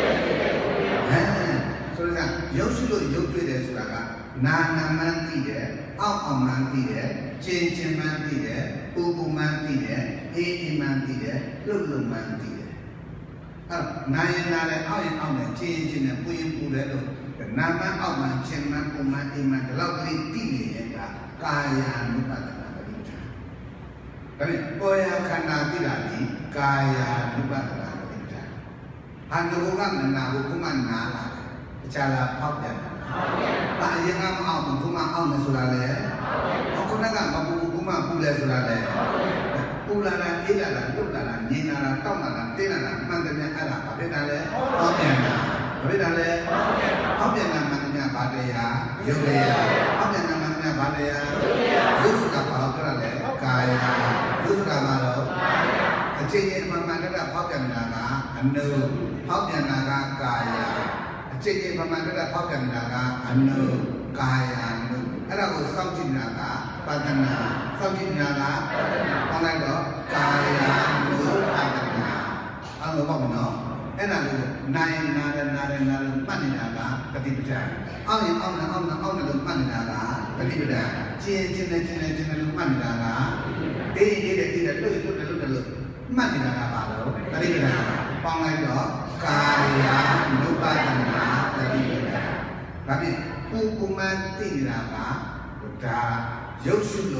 Speaker 1: ဆိုတော့ရုပ်ရှုလို့ရုပ်တွေ့တယ်ဆိုတာကနာနာမှန်းသိတယ်အောက်အောင်မှန်းသိတယ်ချင်းချင်းမှန်းသိတယ်ပူပူမှန်းသိတယ်အေးအေးမှန်းသိတယ်လှုပ်လှုပ်မှန်းသိတယ်အဲ့နာရင်နာတယ်အောက်ရင်အောက်နဲ့ချင်းချင်းနဲ့ပူရင်ပူတယ်လို့နာမှန်းအောက်မှန်းချင်းမှန်းပူမှန်းအေးမှန်းဒီလောက်ကလေးသိနေရင်ကကာယ ानु ပတ္တနာပဋိဋ္ဌာန်ဒါဖြင့်ပေါ်ရခန္ဓာသိတာဒီကာယ ानु ပတ္တနာပဋိဋ္ဌာန်ဟာငုကမနာဘူးခုမှနာလာတယ်တခြားလားဖောက်ပြန်တာဘာအရင်ကမအောင်ဘူးခုမှအောင်နေဆိုတာလေခုနကမပူဘူးခုမှပူလဲဆိုတာလေပူလာတာအေးလာတာလွတ်လာတာငြိမ်လာတာတောက်လာတာတင်းလာတာမှန်တယ်များအဲ့ဒါဘာဖြစ်တာလဲဖောက်ပြန်တာဘာဖြစ်တာလဲဖောက်ပြန်တာမှန်တယ်များဘာတရားရုပ်တရားဖောက်ပြန်တာမှန်တယ်များဘာတရားရုပ်ဆိုတာဘာပြောတာလဲကာယရုပ်ဆိုတာဘာလို့အချိန်ချင်းမှန်မှန်တတ်ဖောက်ပြန်တာကအနုဖောက်ပြန်တာကကာယအချိန်ချင်းမှန်မှန်တတ်ဖောက်ပြန်တာကအနုကာယ ानु အဲ့ဒါကိုစောင့်ကြည့်နေတာကပတ္တနာစောင့်ကြည့်နေတာကပတ္တနာဟောလိုက်တော့ကာယ ानु ပတ္တနာအဲ့လိုပေါ့မနော်အဲ့ဒါကိုနိုင်နာရနာရနာရမှတ်နေတာကတတိပဋ္ဌာန်အောက်ရင်အောက်နဲ့အောက်နဲ့အောက်နဲ့လို့မှတ်နေတာကတတိပဋ္ဌာန်ချင်းချင်းနဲ့ချင်းနဲ့ချင်းနဲ့လို့မှတ်နေတာကအေးအေးတဲ့အေးတဲ့လို့လို့မှတ်နေတာကပါတော့တတိပဋ္ဌာန်ပေါင်းလိုက်တော့ကာယ ानु ပတ္တနာတတိပဋ္ဌာန်ဒါဖြင့်ပူပူမှန်သိနေတာကဒါရုပ်ရှုလို့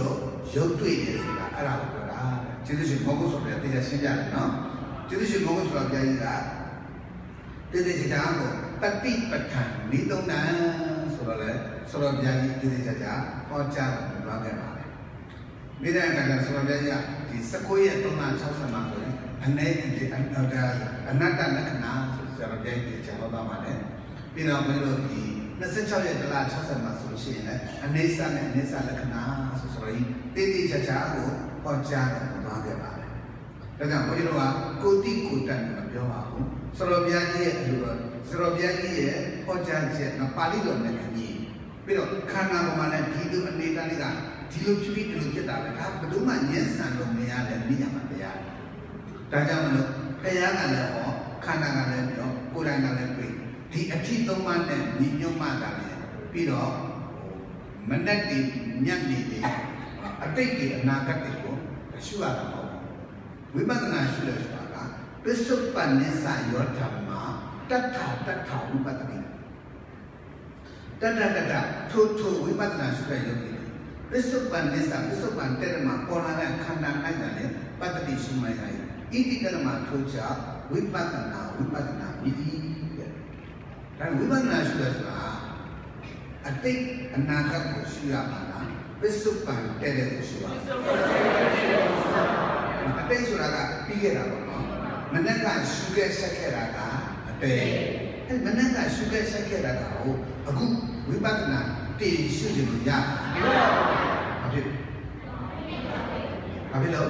Speaker 1: ရုပ်တွေ့တယ်ဆိုတာအဲ့ဒါကိုပြောတာကျေးဇူးရှင်မောဂုဆိုတဲ့တရားရှင်းပြတယ်နော်ကျေးဇူးရှင်မောဂုဆိုတဲ့ဘုရားကြီးကတေတေချာကိုတတိပဋ္ဌာန်ဤသုံးတန်ဆိုတော့လေဆိုတော့ဘုရားကြီးတေတေချာဟောကြားတော်မူခဲ့ပါတယ်မိတဲ့အခါကျဆိုတော့ဘုရားကြီးဒီ19ရက်360မှာဆိုရင်အနေဒီအနတ္တလက္ခဏာဆိုတော့ဘုရားကြီးချောတော်ပါတယ်ပြီးတော့ဘယ်လိုဒီ26ရက်တလ60မှာဆိုရှင်လည်းအနေဆာနဲ့အနေဆာလက္ခဏာဆိုတော့တေတေချာကိုဟောကြားတော်မူခဲ့ပါတယ်ဒါကြောင့်ဘုရားတို့ကကိုတိကိုတန်မပြောပါဘူးဆိုတော့ဘုရားကြီးရဲ့အလိုတော်ဆိုတော့ဘုရားကြီးရဲ့ဟောကြားချက်ပါဠိတော်နဲ့အညီပြီးတော့ခန္ဓာပေါ်မှာလည်းဒီလိုအနေတန်းလေးကဒီလိုဖြစ်ပြီးဒီလိုဖြစ်တာပဲဒါဘယ်သူမှညှဉ်းဆန်လို့မရတဲ့မိညာမှာတရားဒါကြောင့်မလို့တရားကလည်းဟောခန္ဓာကလည်းပြောကိုယ်တိုင်ကလည်းတွေ့ဒီအထီးသုံးပါးနဲ့ညီညွတ်မှတာလေပြီးတော့မနက်တည်ညက်နေတယ်အတိတ်တွေအနာဂတ်တွေကိုရှုရတာပေါ့ဝိပဿနာရှုလို့ဆိုတာကပစ္စုပ္ပန်နိစ္စယောဓမ္မာတတ္ထဝိပဿနာတတ္ထထိုဝိပဿနာရှုတဲ့ယောဂီပစ္စုပ္ပန်နိစ္စပစ္စုပ္ပန်တဲ့မှာပေါ်လာတဲ့ခန္ဓာ၌ကလည်းပတ္တိရှုမှရည်ဣတိကရမထိုချဝိပဿနာဤဒါဝိပဿနာရှုတဲ့ဆိုတာအတိတ်အနာဂတ်ကိုရှုရမှာလားပစ္စုပန်တဲ့ကိုရှုရမှာအတိတ်ဆိုတာကပြီးခဲ့တာပေါ့နော်မနက်ကရှုခဲ့ဆက်ခဲ့တာကအတိတ်အဲမနက်ကရှုခဲ့ဆက်ခဲ့တာကဟိုအခုဝိပဿနာတည်ရှုခြင်းလို့ရဘာဖြစ်လို့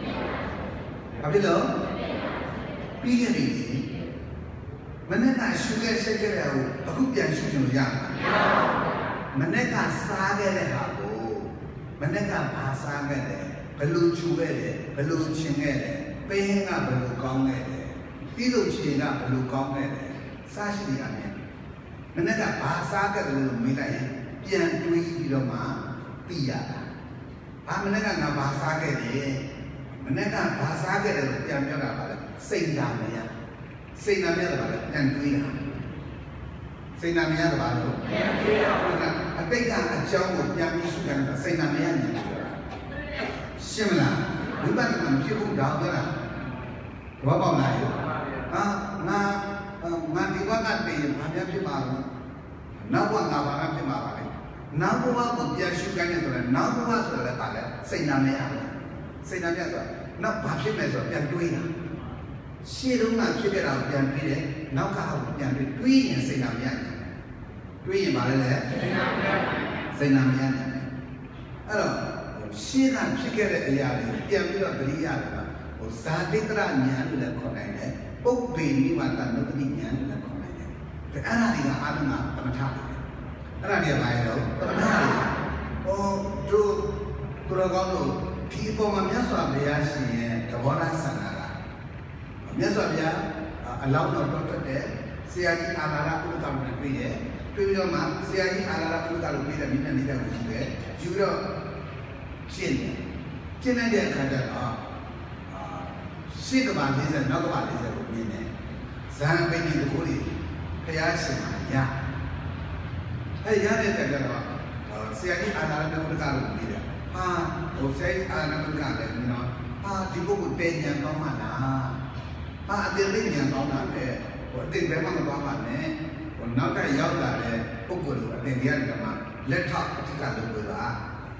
Speaker 1: ပြီးခဲ့ပြီမနက်ကရှုခဲ့ဆက်ခဲ့တာကိုအခုပြန်ရှုခြင်းလို့ရမနက်ကစားခဲ့တဲ့ဟာကိုမနက်ကဘာစားခဲ့တယ်ဘယ်လိုချူခဲ့တယ်ဘယ်လိုချင်ခဲ့တယ်ပင်းကဘယ်လိုကောင်းခဲ့တယ်ပြီးလို့ချင်ကဘယ်လိုကောင်းခဲ့တယ်စားရှိရတယ်မနေ့ကဘာစားခဲ့တယ်လို့မေးလိုက်ရင်ပြန်တွေးပြီးတော့မှသိရတာဘာမနေ့ကငါဘာစားခဲ့တယ်မနေ့ကဘာစားခဲ့တယ်လို့ပြန်ပြောတာပါလေစိတ်ဓာတ်မရစိတ်နာမရတာပါလေပြန်တွေးတာစိတ်နာမရတာပါလို့ပြန်တွေးတာအတိတ်ကအကြောင်းကိုပြန်ပြီးရှုတာစိတ်နာမရနေတယ်ရှင်းမလားဝိပဿနာဖြစ်ဖို့တောင်းကြတာဘောပေါက်လာရောငါဒီဘက်ကတည်ရင်ဘာများဖြစ်ပါလဲနောက်ဘဝငါဘာများဖြစ်မှာပါလဲနောက်ဘဝကိုပြန်ရှုခိုင်းတယ်ဆိုတော့နောက်ဘဝဆိုတော့လည်းပါလဲစိတ်နာမရဘူးစိတ်နာမရဆိုတော့နောက်ဘာဖြစ်မယ်ဆိုတော့ပြန်တွေးတာရှေ့တုန်းကဖြစ်ခဲ့တာကိုပြန်တွေးတယ်နောက်ကဟာကိုပြန်တွေးရင်စိတ်နာမရဘူးတွေးရင်ပါလဲစိတ်နာမရဘူးအဲ့တော့ရှင်းတာဖြစ်ခဲ့တဲ့အရာတွေပြန်ပြီးတော့သတိရတယ်ကဟိုဇာတိတရဉာဏ်လို့လည်းခေါ်နိုင်တယ်ပုပ္ပေနိဝါဒနုပတိဉာဏ်လို့လည်းခေါ်နိုင်တယ်အဲ့ဒါတွေကအာရုံကသမထတွေအဲ့ဒါတွေကဘာလဲတော့သမထတွေဟိုတို့သူတော်ကောင်းတို့ဒီအပေါ်မှာမြတ်စွာဘုရားရှင်ရဲ့သဘောထားဆန္ဒကမြတ်စွာဘုရားအလောင်းတော်ထွက်တဲ့ဆရာကြီးအာလာရပုဒ်ကနဲ့တွေ့တယ်တွေ့ပြီးတော့မှဆရာကြီးအာလာရပုဒ်ကလို့ပြီးတဲ့မိနစ်လေးတောင်ရှိတယ်ယူတော့ရှင်းတဲ့အခါကျတော့ရှင်းကဘာ40နောက်ကဘာ40ကိုမြင်တယ်ဇာန်ပိဋကတကူလေးဘုရားရှင်မှာရရတဲ့အခါကျတော့ဆရာကြီးအာနာရပုဒ်ကလို့ပြီးတယ်ဟိုဆရာကြီးအာနာရပုဒ်ကလည်းမြင်တော့ဒီပုဂ္ဂိုလ်တဲ့ဉာဏ်ကောင်းမှလားအတိတ်ဉာဏ်ကောင်းတာပဲဟိုအတိတ်ဘယ်မှမကောင်းပါနဲ့ဟိုနောက်ထပ်ရောက်လာတဲ့ပုဂ္ဂိုလ်ကိုအတင်တရားတွေကမှလက်ထောက်အထက်ကလုပ်လို့လား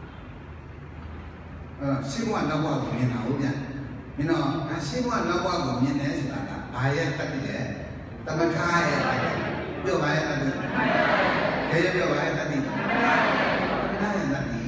Speaker 1: ရှင်းဘဝနောက်ဘဝကိုမြင်တာဟုတ်ပြန်မင်းတော့ရှင်းဘဝနောက်ဘဝကိုမြင်တယ်ဆိုတာကဘာရဲ့တတ်တယ်သမထရဲ့ပြောပါရဲ့တတ်တယ်ဘယ်ပြောပါရဲ့တတ်တယ်သမထရဲ့တတ်တယ်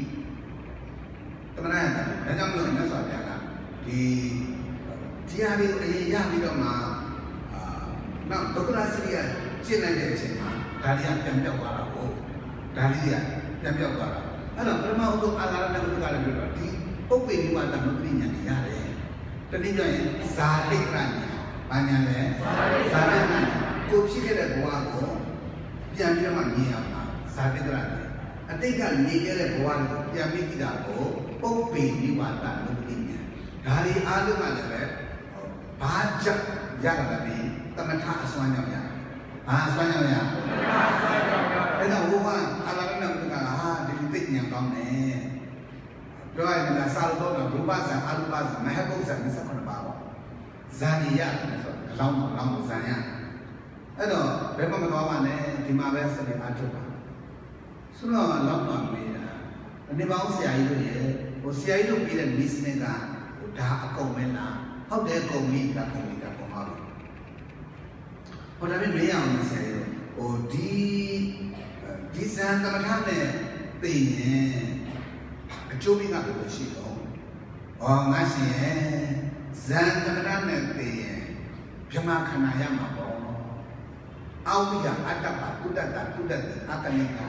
Speaker 1: သမထရဲ့တတ်တယ်ဒါကြောင့်မလို့မြတ်စွာဘုရားကဒီတရားလေးအရင်ရပြီးတော့မှနောက်ဒုက္ခရစရိယကျင့်လိုက်တဲ့အချိန်မှာဒါလေးကပြန်ပြောက်သွားတာဟုတ်ဒါလေးကပြန်ပြောက်သွားတာအဲ့တော့ပထမဦးဆုံးအာလာရဏဘုရားလည်းပြောတော့ဒီပုပ္ပေနိဝါဒနုပတိဉာဏ်ရတယ်တနည်းပြောရင်ဇာတိကဉာဏ်ဘာဉာဏ်လဲဇာတိကဉာဏ်ကိုဖြစ်ခဲ့တဲ့ဘဝကိုပြန်ပြီးတော့မှမြင်ရမှာဇာတိကဉာဏ်အတိတ်ကနေခဲ့တဲ့ဘဝကိုပြန်ပြီးကြည့်တာကိုပုပ္ပေနိဝါဒနုပတိဉာဏ်ဒါတွေအားလုံးကလည်းပဲဘာကြောင့်ရတာလဲသမထအစွမ်းကြောင့်ရဘာအစွမ်းကြောင့်ရအဲ့တော့ဘုရားအာလာရဏဘုရားကဒီသိဉာဏ်ကောင်းတယ်ပြောရရင်စာလို့တော့ရူပဇံအရူပဇံမဟဘုဇံ29ပါပါဇာနိယဆိုအလောင်းဇာယအဲ့တော့ဘယ်မှမသွားပါနဲ့ဒီမှာပဲစနေအားထုတ်ပါဆိုတော့လောက်ပါမေးတာအနေပေါင်းဆရာကြီးတို့ရဲ့ဟိုဆရာကြီးတို့ပြီးတဲ့မစ်စနစ်ကဒါအကုန်ပဲလားဟုတ်တယ်ကုန်ပြီဒါကုန်ပြီဒါကုန်ပါပြီဟိုဒါပေမဲ့မေးရအောင်ဆရာကြီးတို့ဟိုဒီဇန်သမထနဲ့သိရင်အကျိုးပေးကဘယ်လိုရှိတော့ဟောငါရှင်ရဲ့ဇန်သမထနဲ့သိရင်ဗြဟ္မာခန္ဓာရမှာပေါ့အောဝိယအတ္တပကုတ္တတကုတ္တတိအတ္တနိကာ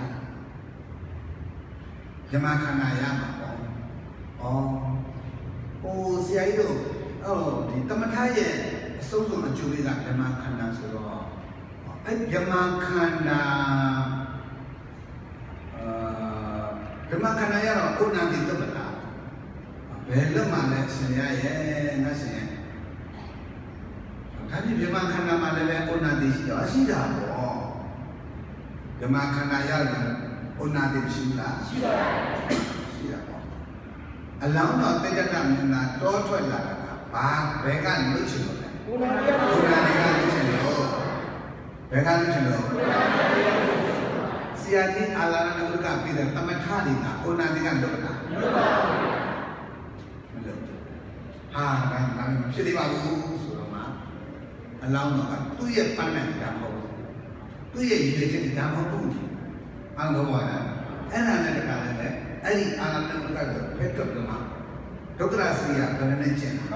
Speaker 1: ဗြဟ္မာခန္ဓာရမှာပေါ့ဟိုဆရာကြီးတို့ဒီသမထရဲ့အဆုံးစွန်အကျိုးပေးကဗြဟ္မာခန္ဓာဆိုတော့အဲ့ဗြဟ္မာခန္ဓာဗြဟ္မာခန္ဓာရတော့ဥဏ္ဏတိတ္တပတာဘယ်လက်မှလဲရှင်ရရဲ့ငါရှင်ရဲ့ဒါပြီးဗြဟ္မာခန္ဓာမှာလည်းဥဏ္ဏတိရှိတော့ရှိတာပေါ့ဗြဟ္မာခန္ဓာရတယ်ဥဏ္ဏတိရှိလားရှိပါတယ်ရှိတာပေါ့အလောင်းတော်တေတ္တမြင်တာတောထွက်လာတာဘာဘယ်ကလွတ်ချင်လို့လဲဥဏ္ဏတိကလွတ်ချင်လို့ဘယ်ကလွတ်ချင်လို့ဆရာကြီးအာလာရဏုကပြည်တဲ့သမထတွေကဥဏ္ဏတိကလွတ်တာမလွတ်ပါဘူးမလွတ်ဟာဒါမဖြစ်သေးပါဘူးဆိုတော့မှအလောင်းတော်ကသူ့ရဲ့ပန်းနဲ့ဒါမဟုတ်ဘူးသူ့ရဲ့ရည်ရွယ်ချက်ဒါမဟုတ်ဘူးအားလုံးပါလားအဲ့ဒါနဲ့တခါလည်းအဲ့ဒီအာလာရဏုကကတော့ဖက်တော့ကမှဒုက္ခရစီရဘယ်နဲ့ကျင်တာ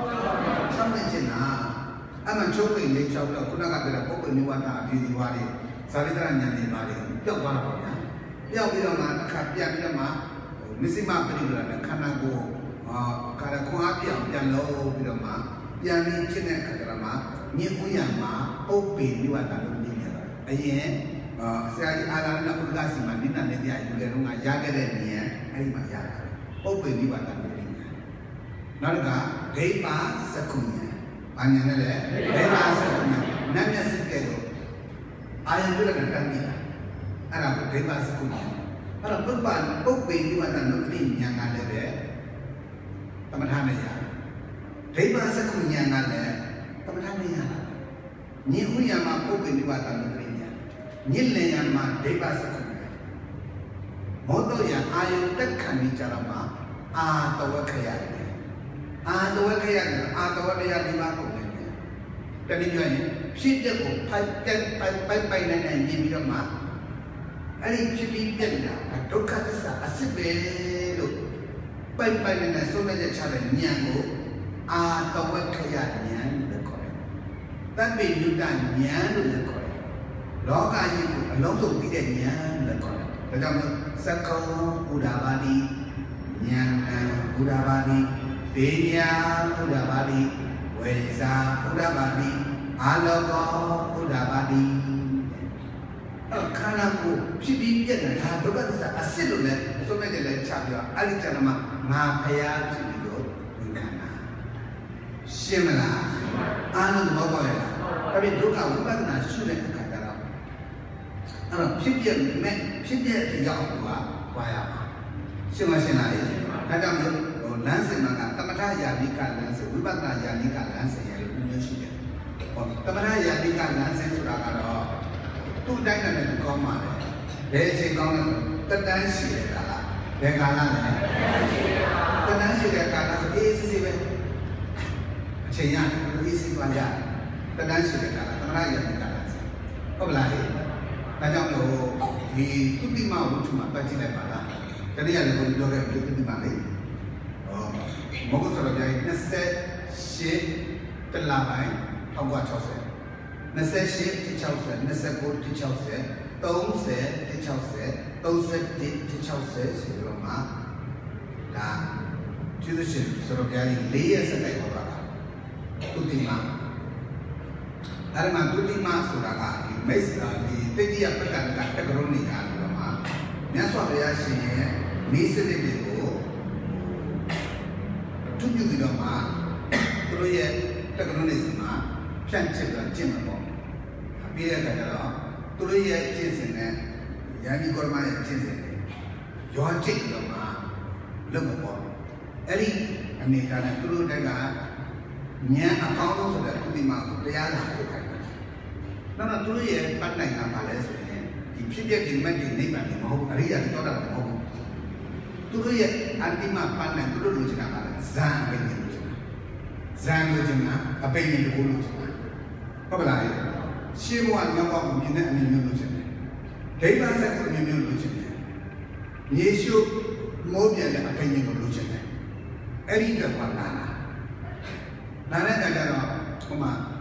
Speaker 1: 6နဲ့ကျင်တာအမှန်ချုပ်ပိန်လေး6တော့ခုနကပြောတဲ့ပုဂ္ဂိုလ်နိဝတ္တအဖြစ်ဒီဝါတွေဇာတိတရဉာဏ်တွေပါတွေပျောက်သွားတာပေါ့ဗျာပျောက်ပြီးတော့မှတစ်ခါပြန်ပြီးတော့မှမစ္စည်းမပရိပဒနဲ့ခန္ဓာကိုယ်ခါရခွန်အားပြောင်းပြန်လို့ပြီးတော့မှပြန်ပြီးဖြစ်တဲ့အခါကျတော့မှညင်ဥယျာမှာပုပ္ပေနိဝတ္တလို့ပြနေတာအရင်ဆရာကြီးအာရဏဥဒ္ဒစီမှာနိဒာနဲ့တရားယူတဲ့တော့ကရခဲ့တဲ့ဉာဏ်အဲ့ဒီမှာရတာပုပ္ပေနိဝတ္တလို့ပြနေတာနောက်ကဒိဋ္ဌာစကုဉာဏ်ဘာဉာဏ်လဲဒိဋ္ဌာစကုဉာဏ်နတ်မျက်စိကဲတော့အာယုဒ္ဒကတန်နေတာအဲ့ဒါကိုဒိဋ္ဌာစကုဉာဏ်အဲ့တော့ပုပ္ပေနိဝတ္တလို့ပြဉာဏ်ကလည်းပဲသမထနဲ့ရဒိဋ္ဌာစကုဉာဏ်ကလည်းသမထနဲ့ရတာညင်ဥယျာမှာပုပ္ပေနိဝတ္တလို့ပြဉာဏ်ညင်လျာမှာဒိဋ္ဌာစကုဉာဏ်မောတောယအာယုတက်ခံနေကြတော့မှအာတဝခရတယ်အာတဝခရတယ်အာတဝတရားဒီမှာပုံနေတယ်တနည်းပြောရင်ဖြစ်တဲ့ကိုပိုက်နိုင်မြင်ပြီးတော့မှအဲ့ဒီဖြစ်ပြီးပြက်နေတာဒုက္ခသစ္စာအစစ်ပဲလို့ပိုက်နိုင်ဆုံးတဲ့ချတဲ့ဉာဏ်ကိုအာတဝခရဉာဏ်လို့ခေါ်တယ်တပ္ပိယုတဉာဏ်လို့လည်းခေါ်တယ်လောကကြီးကိုအလုံးစုံသိတဲ့ဉာဏ်လို့ခေါ်တယ်ဒါကြောင့်မို့သက္ကောဘုဒ္ဓဘာတိဉာဏ်ဘုဒ္ဓဘာတိဒေညာဘုဒ္ဓဘာတိဝေဇာဘုဒ္ဓဘာတိအာလောကောဘုဒ္ဓဘာတိအခါနာကိုဖြစ်ပြီးပြည့်နေတာဒုက္ခသစ္စာအစစ်လို့လည်းအစုံနဲ့လည်းချပြအဲ့ဒီကျတော့မှငါဖျားဖြစ်ပြီးတော့ဝန်ခံတာရှင်းမလားအားလုံးသဘောပေါက်ရဲ့လားဒါပေမဲ့ဒုက္ခဝိပဿနာရှုတဲ့အခါကျတော့အဲ့တော့ဖြစ်ပြမဲ့ဖြစ်ပြတဲ့ရောက်တော့ပါရပါရှင်းမရှင်းလားဒါကြောင့်လမ်းစဉ်မှာကသမထယာနိကလမ်းစဉ်ဝိပဿနာယာနိကလမ်းစဉ်ရလို့မျိုးရှိတယ်။ဟောသမထယာနိကလမ်းစဉ်ဆိုတာကတော့သူ့တိုင်းနဲ့ကောင်းပါလေ။ဘယ်အချိန်ကောင်းလဲတက်တန်းရှိတဲ့ကာလဘယ်ကာလလဲတက်တန်းရှိတဲ့ကာလဆိုအေးစစ်စစ်ပဲအချိန်ရတယ်အေးစစ်သွားကြတက်တန်းရှိတဲ့ကာလသမထယာနိကလမ်းစဉ်ဟုတ်လားလေ။ဒါကြောင့်လို့ဒီသုတိမဝုထုမှာပတ်ကြည့်လိုက်ပါလား။တတိယလည်းဘုရားပြောခဲ့သုတိမလေးမဟုတ်ဆိုတော့ကြာ28တလပိုင်း1960 28 60 29 60 30 60 31 60ဆိုတော့မှဒါကျေးဇူးရှင်ဆိုတော့ကြာကြီး4ရက်စက်တိုက်ပါတာသုတိမအဲ့မှာသုတိမဆိုတာကဒီမိစ္ဆာဒီတိတိယပက္ခဏကတက္ကရုဏိကာလို့မှမြတ်စွာဘုရားရှင်ရဲ့နိစ္စတိတွေကိုသူပြုပြီးတော့မှသူတို့ရဲ့တက္ကသိုလ်နေမှာဖြန့်ချစ်တော့ကျင့်မှာပေါ့ပြီးတဲ့အခါကျတော့သူတို့ရဲ့ကျင့်စဉ်နဲ့ယာနိကောရမရဲ့ကျင့်စဉ်တွေရောကျင့်တော့မှလုပ်မှာပေါ့ Eri ini karena dulu dengar nya apa itu sudah terima dia lah bukan. Nana dulu ya pandai nama les ini. Dia di mana di mana mau hari yang itu ada mau. Dulu ya antima pandai dulu lu cakap apa? Zan begini lu cakap. Zan lu cakap apa ini dulu cakap. Apa lagi? Siapa yang mau begini ini lu cakap. Hebat saya ini lu cakap. Yesus mau dia apa ini lu cakap. Eri itu apa? Nana kata cuma,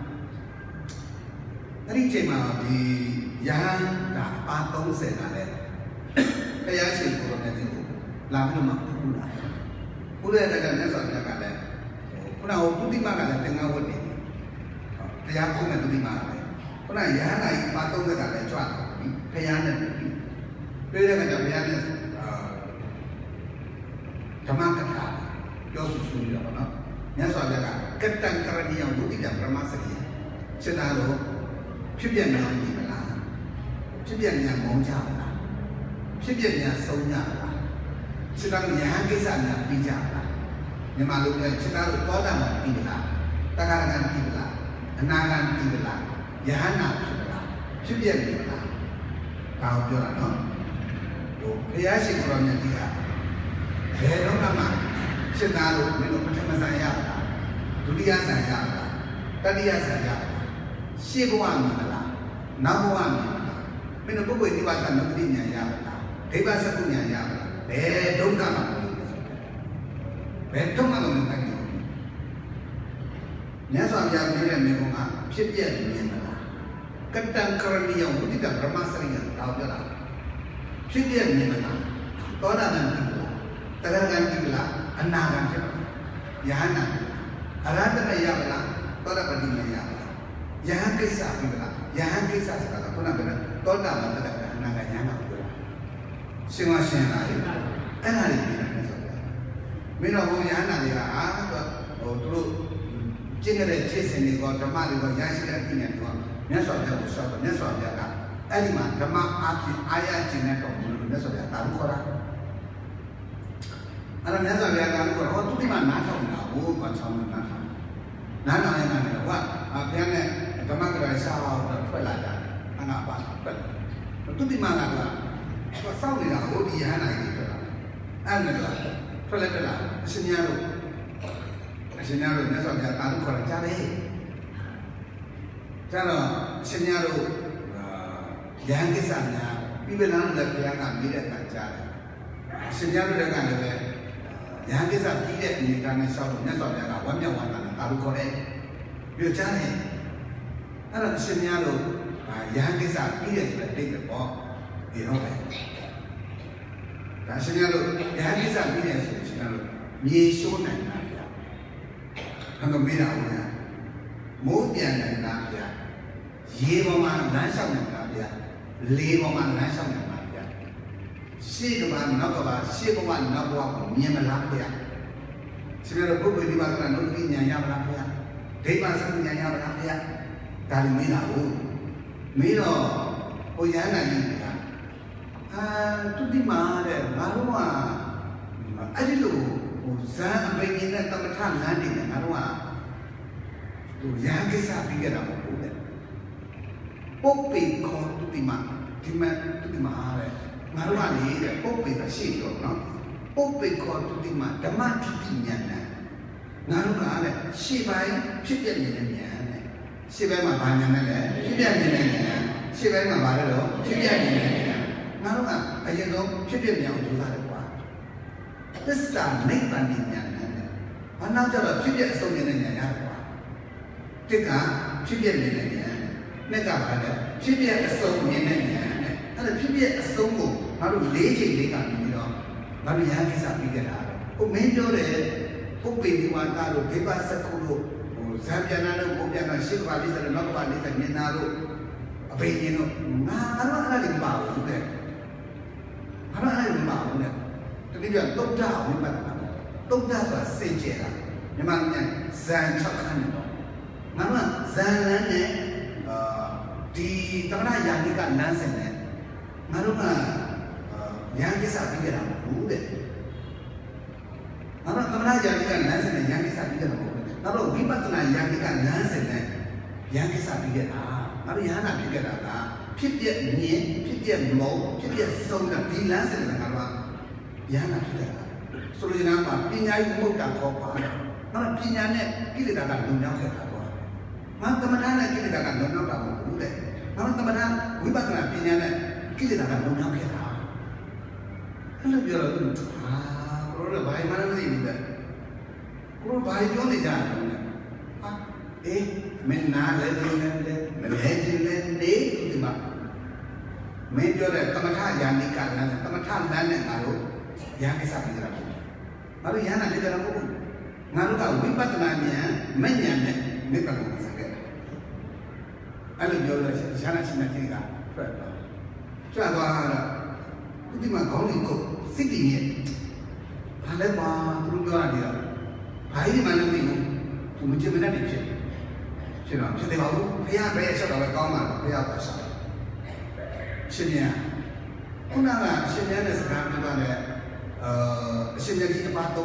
Speaker 1: hari cuma di yang tak patong senade, kayak sih kalau nanti tu, lama lama pula, pula ada kan soalnya kata, pula waktu di mana kata tengah waktu ini, kayak aku nanti di mana, pula yang lain patong kata cuak, kayak nanti, dia kata kayak cuma kata, jauh susu dia apa? Nya soalnya ketang kerana yang itu tidak bermasalah. Cenderung, pilihan yang di mana, pilihan yang mau jalan, pilihan yang soalnya, cenderung yang kisahnya bicara. Yang malunya cenderung kodan tinggal, takaran tinggal, enakan tinggal, yahana tinggal, pilihan tinggal. Kau jual no, ya sih kurangnya tiga. Hero nama. Cenderung minum macam saya, dunia saya, tadi saya, siapa mana, nama mana, minum buku ini bukan negerinya ya, hebat satunya ya, bedong kamu, bedong kamu mungkin. Nyata yang dia memang siapa yang mana, kadang kerana yang tidak bermasalah, tahu tak? Siapa yang mana, kau dah nanti pula, tagaran nanti pula. Anak kan, yang anak, ada yang mana, pada badinya yang mana, yang kisah bila, yang kisah sekarang, pun ada, toda mana ada anak yang anak pula. Semua lain, kan ada yang mana saja. Mina orang yang anak dia, dulu, jika ada case ni, kalau tempat itu yang sih ada ni, ni soalnya usah, ni soalnya kan, elima, tempat ayat jenis kamu, ni soalnya tahu korang. Ada nasa dia kan kalau tu di mana tahu tahu macam mana nana yang mana wah akhirnya teman kita sahau berpelajar anak apa tu di mana lah sahau ni lah oh dia anak itu lah anak lah pelajar senyaru nasa dia tahu kalau cari senyaru yang kisahnya bibelan dia kan tidak cari senyaru dia kan ada yang kita tidak menikahnya soalnya wamnya wanita tahu korek, biar ada senyap yang kita tidak sudah tidak di rumah. Dan senyap yang kita tidak senyap Yesus nanti, kalau miraunya, mungkin nanti, Yesus langsung nanti, Lepas langsung nanti. Siapa nak bawa, siapa nak bawa punya melapia. Sebenarnya buku di mana nanti nyaya melapia, depan sana nyaya melapia. Kali mila, oh ya nanti kan, tu di mana, baru ada tu, saya begini tak macam nanti kan, baru tu yang kisah pikir apa pun. Popi kau tu di mana, tu di mana. Maruah ni dia popi kasih tu, no? Popi kau tu di mana, dama tipinya na. Maruah ni, siapa ni ni. Siapa banyak ni, siapa ni. Siapa banyak lo, siapa ni. Maruah, ayat tu siapa yang tu ada kuat. Besar naik bandingnya na. Anak jala siapa soni ni ya kuat. Jika siapa ni. Mereka ada siapa soni ni. Ada siapa soni. Baru lejek ni lo, baru yang kisah pikir ada. Oh menjor oh pilih wanita lo, bebas sekolah, saya jangan lo, jangan sekolah di sana, nak balik ke Menaru, apa ini lo, ada yang bawa tu, ada yang bawa tu. Tapi dia doktor ni mana, doktor tu sejarah, memangnya zan cakap ni, nama zan ni di tempat yang ni kan nasi ni, maruah yang kisah pikir apa? Anak teman ဝိပဿနာဉာဏ်ကလမ်းစဉ်နဲ့ဉာဏ်ကိစ္စပြီးခဲ့တာငါတို့ဉာဏ်နာဖြစ်ခဲ့တာကဖြစ်ပြမြင်ဖြစ်ပြမုံဖြစ်ပြဆုံးတဲ့ဒီလမ်းစဉ်ကငါတို့ဉာဏ်နာဖြစ်ခဲ့တာဆိုလိုချင်တာကပညာရေးမဟုတ်တာခေါ်ပါတော့ပညာနဲ့ကိလေသာကလုံမြောက်ခဲ့တာပေါ့ငါသမထနဲ့ကိလေသာကလုံမြောက်တာမဟုတ်ဘူးတဲ့ငါတို့သမထဝိပဿနာပညာနဲ့ကိလေသာကလုံမြောက်ခဲ့တာအဲ့လိုပြောတော့ကိုတို့ဘာမှမသိဘူးတဲ့ကိုတို့ဘာပြောနေကြတယ်ဟာအေးမင်းနားလဲနေတယ်မလဲခြင်းလဲနေဒီမှာမင်းပြောတဲ့သမထယာနိကလမ်းသမထလမ်းနဲ့ငါတို့ဉာဏ်ကိစ္စပြီးကြတာပေါ့ငါတို့ဉာဏ်နဲ့ဖြစ်ကြတာမဟုတ်ဘူးငါတို့ကဝိပဿနာဉာဏ်မဉာဏ်နဲ့နိဗ္ဗာန်ကိုဆက်ခဲ့တယ်အဲ့လိုပြောလို့ဉာဏ်နဲ့ရှင်တဲ့ကြီးကထွက်သွားကြွသွားတော့ဒီမှာခေါင်းလေးကိုစိတ်တည်နေဘာလဲပါသူတို့ပြောတာဒီတော့ဘာကြီးမှလည်းမသိဘူးသူမကြည့်မနဲ့ဖြစ်တော့ဖြစ်တယ်ပါဘူးဘုရားပဲဆက်တော့ကောင်းပါဘုရားပါဆက်ရှင်မြတ်ခုနကရှင်မြတ်နဲ့စကားပြောတယ်အရှင်မြတ်ကြီးတစ်ပါး30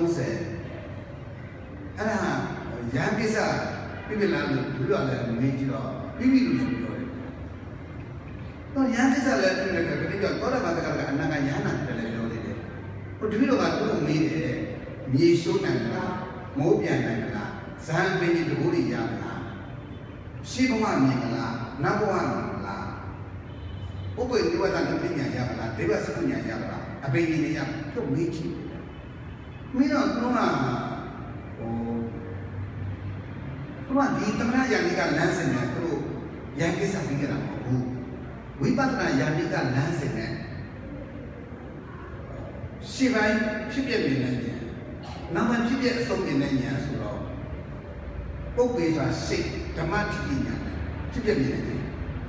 Speaker 1: အဲ့ဒါရန်ကိစ္စပြပြလာလို့ဘုရားလည်းမင်းကြည့်တော့ပြီးပြီလို့ပြောတယ်တော့ရန်ကိစ္စလည်းပြနေတယ်ဒီကြောင့်သောတာပန်တက္ကကအနာကယန္နာတယ်လည်းပြောသေးတယ်ဟိုတပည့်တော်ကသူ့ကိုမေးတယ်မြေရှိုးနိုင်လားမိုးပြန်နိုင်လားဇံပင်ကြီးတကူတွေရမလားရှိဘဝမြင်မလားနတ်ဘဝမြင်မလားဥပ္ပေနိဝတ္တပညာရမလားဒေဝစကုညာရမလားအဘိဓိနေရသူ့မေးကြည့်မင်းတော့သူကဒီသမဏယာနိကလမ်းစဉ်နဲ့သူတို့ဉာဏ်ကိစ္စပြီးကြတာမဟုတ်ဘူးဝိပဿနာယာနိကလမ်းစဉ်နဲ့ရှင်းပိုင်းဖြစ်ပြနေတဲ့ဉာဏ်နောက်မှဖြစ်ပြအဆုံးနေတဲ့ဉာဏ်ဆိုတော့ပုပ္ပေဆိုတာစိတ်ဓမ္မတိပညာဖြစ်ပြနေတဲ့ဉာဏ်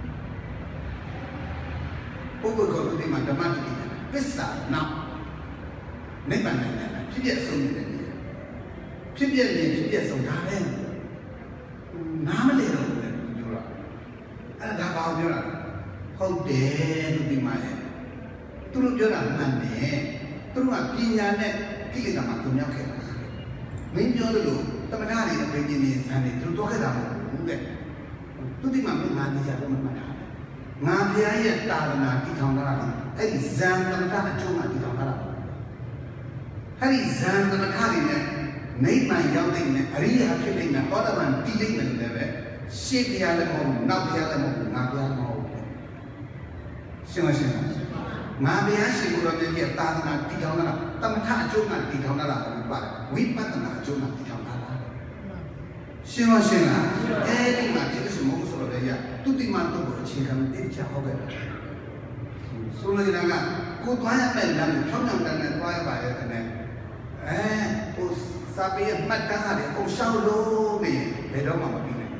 Speaker 1: ပုဂ္ဂိုလ်ကိုယ်ဒီမှာဓမ္မတိပညာပစ္စာနောက်နိဗ္ဗာန်နဲ့ဖြစ်ပြအဆုံးနေတဲ့ဉာဏ်ဖြစ်ပြနေဖြစ်ပြဆုံးတာပဲနားမလဲတော့ဘူးလေပြောတာအဲ့ဒါဘာပြောတာဟုတ်တယ်လို့ဒီမှာရဲ့သူတို့ပြောတာမှန်တယ်သူတို့ကပညာနဲ့ကိလေသာမှတုံ့ရောက်ခဲ့တာမင်းပြောလို့တမနာတွေနဲ့ပြင်နေစမ်းနေသူတို့တော့ခဲ့တာမဟုတ်ဘူးတဲ့သူဒီမှာငါနေကြတော့မှတ်တာငါဘုရားရဲ့တာဝနာတည်ထောင်တာအဲ့ဒီဇံတမနာအကျိုးမှတည်ထောင်တာအဲ့ဒီဇံတမနာတွေနဲ့နိဗ္ဗာန်ရောက်နိုင်တဲ့အရိယာဖြစ်နိုင်တဲ့သောတာပန်တည်နိုင်တယ်လည်းပဲရှေ့ဘုရားလည်းမဟုတ်ဘူးနောက်ဘုရားလည်းမဟုတ်ဘူးငါဘုရားလည်းမဟုတ်ဘူးရှင်းမရှင်းငါဘုရားရှင်ကိုယ်တော်မြတ်ရဲ့သာသနာတည်ထောင်တာတမထအကျိုးမှတည်ထောင်တာလားဘာဝိပဿနာအကျိုးမှတည်ထောင်တာလားရှင်းမရှင်းလားအဲဒီမှာဒီလိုမျိုးဆိုတော့လေသူတိမတုတ်ကိုအခြေခံပြီးချဟောခဲ့တာဆိုလိုချင်တာကကိုသွားရမယ့်လမ်းကိုဖြောင်းဖြောင်းတန်းတန်းသွားရပါရဲ့တဲ့ဟိုစာပေမှတ်တမ်းရတယ်ကိုရှောက်လို့နေဘယ်တော့မှမပြီးနိုင်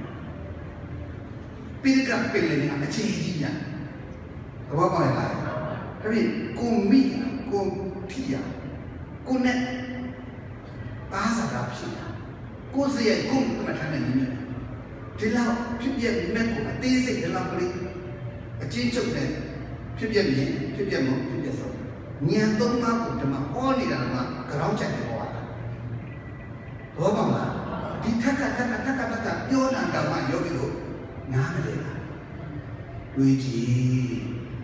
Speaker 1: ဘူးပိဋကပင်လည်းအခြေကြီးညာသဘောပေါက်ရလားဒါပြင်ကိုမိကိုထီရကိုနဲ့ပါစားတာဖြစ်တာကိုစရဲ့ကိုမထမ်းနိုင်နေတယ်ဒီလောက်ဖြစ်ပြမဲ့ကိုအသေးစိတ်ဒီလောက်ကလေးအချင်းချုပ်တဲ့ဖြစ်ပြမြင်ဖြစ်ပြမှုဖြစ်ပြဆုံးဉာဏ်သုံးပါးကိုဓမ္မဟောနေတာကကြောင်းချက်တယ်ဟောတာဘောပါမလားဒီထက်ကပြောတာတော့မှယောဂီတို့နားမလဲလားတွေးကြည့်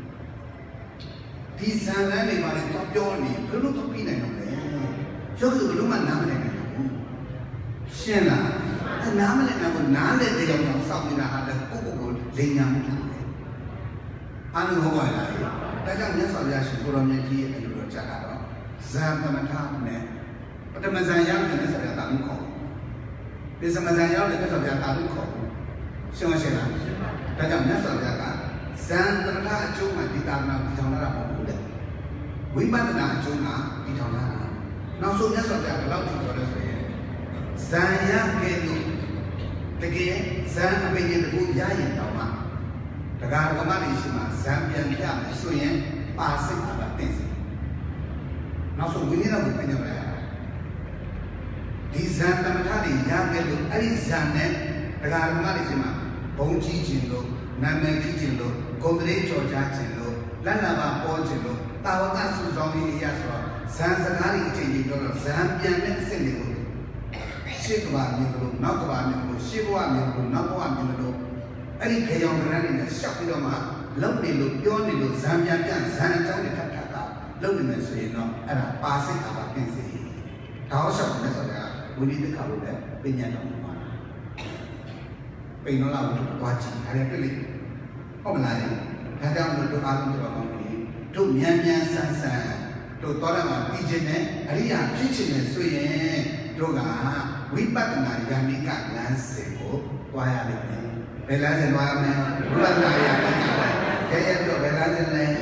Speaker 1: ဒီဇာလန်းတွေမှာလည်းပြောနေဘယ်လိုတော့ပြီးနိုင်တော့လဲယောဂီတို့ဘယ်လိုမှနားမလဲနိုင်ဘူးရှင်းလားနားမလဲနိုင်ဘူးနားလဲတဲ့ကြောင့်စောင့်နေတာဟာလည်းကိုလိန်ညာမှုဖြစ်တယ်အားလုံးဟောပါလားဒါကြောင့်မြတ်စွာဘုရားရှင်ကိုရောမြတ်ကြီးရဲ့အလိုတော်ကြားတာတော့ဇာတမထနဲ့ပထမဇန်ရောက်တဲ့မြတ်စွာဘုရားတာလို့ခေါ်တယ်ပစ္စမဇန်ရောက်တဲ့မြတ်စွာဘုရားတာလို့ခေါ်တယ်ရှင်းမရှင်းလားဒါကြောင့်မြတ်စွာဘုရားကဇန်တမထအကျိုးမှာဒီတာနာဒီထောင်လာတာမဟုတ်ဘူးလေဝိပဿနာအကျိုးမှာဒီထောင်လာတာနောက်ဆုံးမြတ်စွာဘုရားဘယ်လောက်ထိပြောလဲဆိုရင်ဇန်ရကဲ့သို့တကယ်ဇန်အပင်ကြီးတခုရရင်တော့မှတရားဓမ္မတွေရှိမှဇံပြန်ပြမယ်ဆိုရင်ပါစိတ်ပါသိစေနောက်ဆုံးဝိနည်းတော်ကိုပြင်ရမယ်ဒီဇံတမထတွေရခဲ့လို့အဲ့ဒီဇံနဲ့တရားဓမ္မတွေရှိမှဘုံကြီးခြင်းလို့နာမည်ကြီးခြင်းလို့ဂုဏ်တရေကြော်ကြားခြင်းလို့လက်နာပါပေါ်ခြင်းလို့တာဝကစုဆောင်ရေးအရာဆိုတော့ဇံစကားတွေအချိန်ကြီးပြောတော့ဇံပြန်တဲ့အစ်စ်တွေကိုရှရှေ့ကဘာမြင်လို့နောက်ကဘာမြင်လို့ရှေ့ဘဝမြင်လို့နောက်ဘဝမြင်လို့အဲ့ဒီခေယောင်ကရန်နဲ့ရှောက်ပြီးတော့မှလုံနေလို့ပြောနေလို့ဇံပြန်ပြန်ဇံအကြောင်းတွေထပ်ထပ်ကလုံနေမယ်ဆိုရင်တော့အဲ့ဒါပါစိတ်ကပါပြင်စီဒါအောင်ရှောက်မယ်ဆိုတာဝိနည်းတစ်ခါလို့လည်းပညာတော်မှာပိန်တော့လာလို့တွားကြည့်ဒါလည်းတွေ့လိဟုတ်မလားဒါကြောင့်လို့တို့အားလုံးတို့ကောင်းပြီတို့မြန်မြန်ဆန်းဆန်းတို့တော်ရမှာပြီးခြင်းနဲ့အရိယာဖြစ်ခြင်းနဲ့ဆိုရင်တို့ကဝိပဿနာဉာဏ်ိကလမ်းစဉ်ကိုတွားရလိမ့်မယ်ဘယ်လမ်းစဉ်တွားရမလဲဝိပဿနာဉာဏ်ိကရဲတော့ဘယ်လမ်းစဉ်လဲအဲ့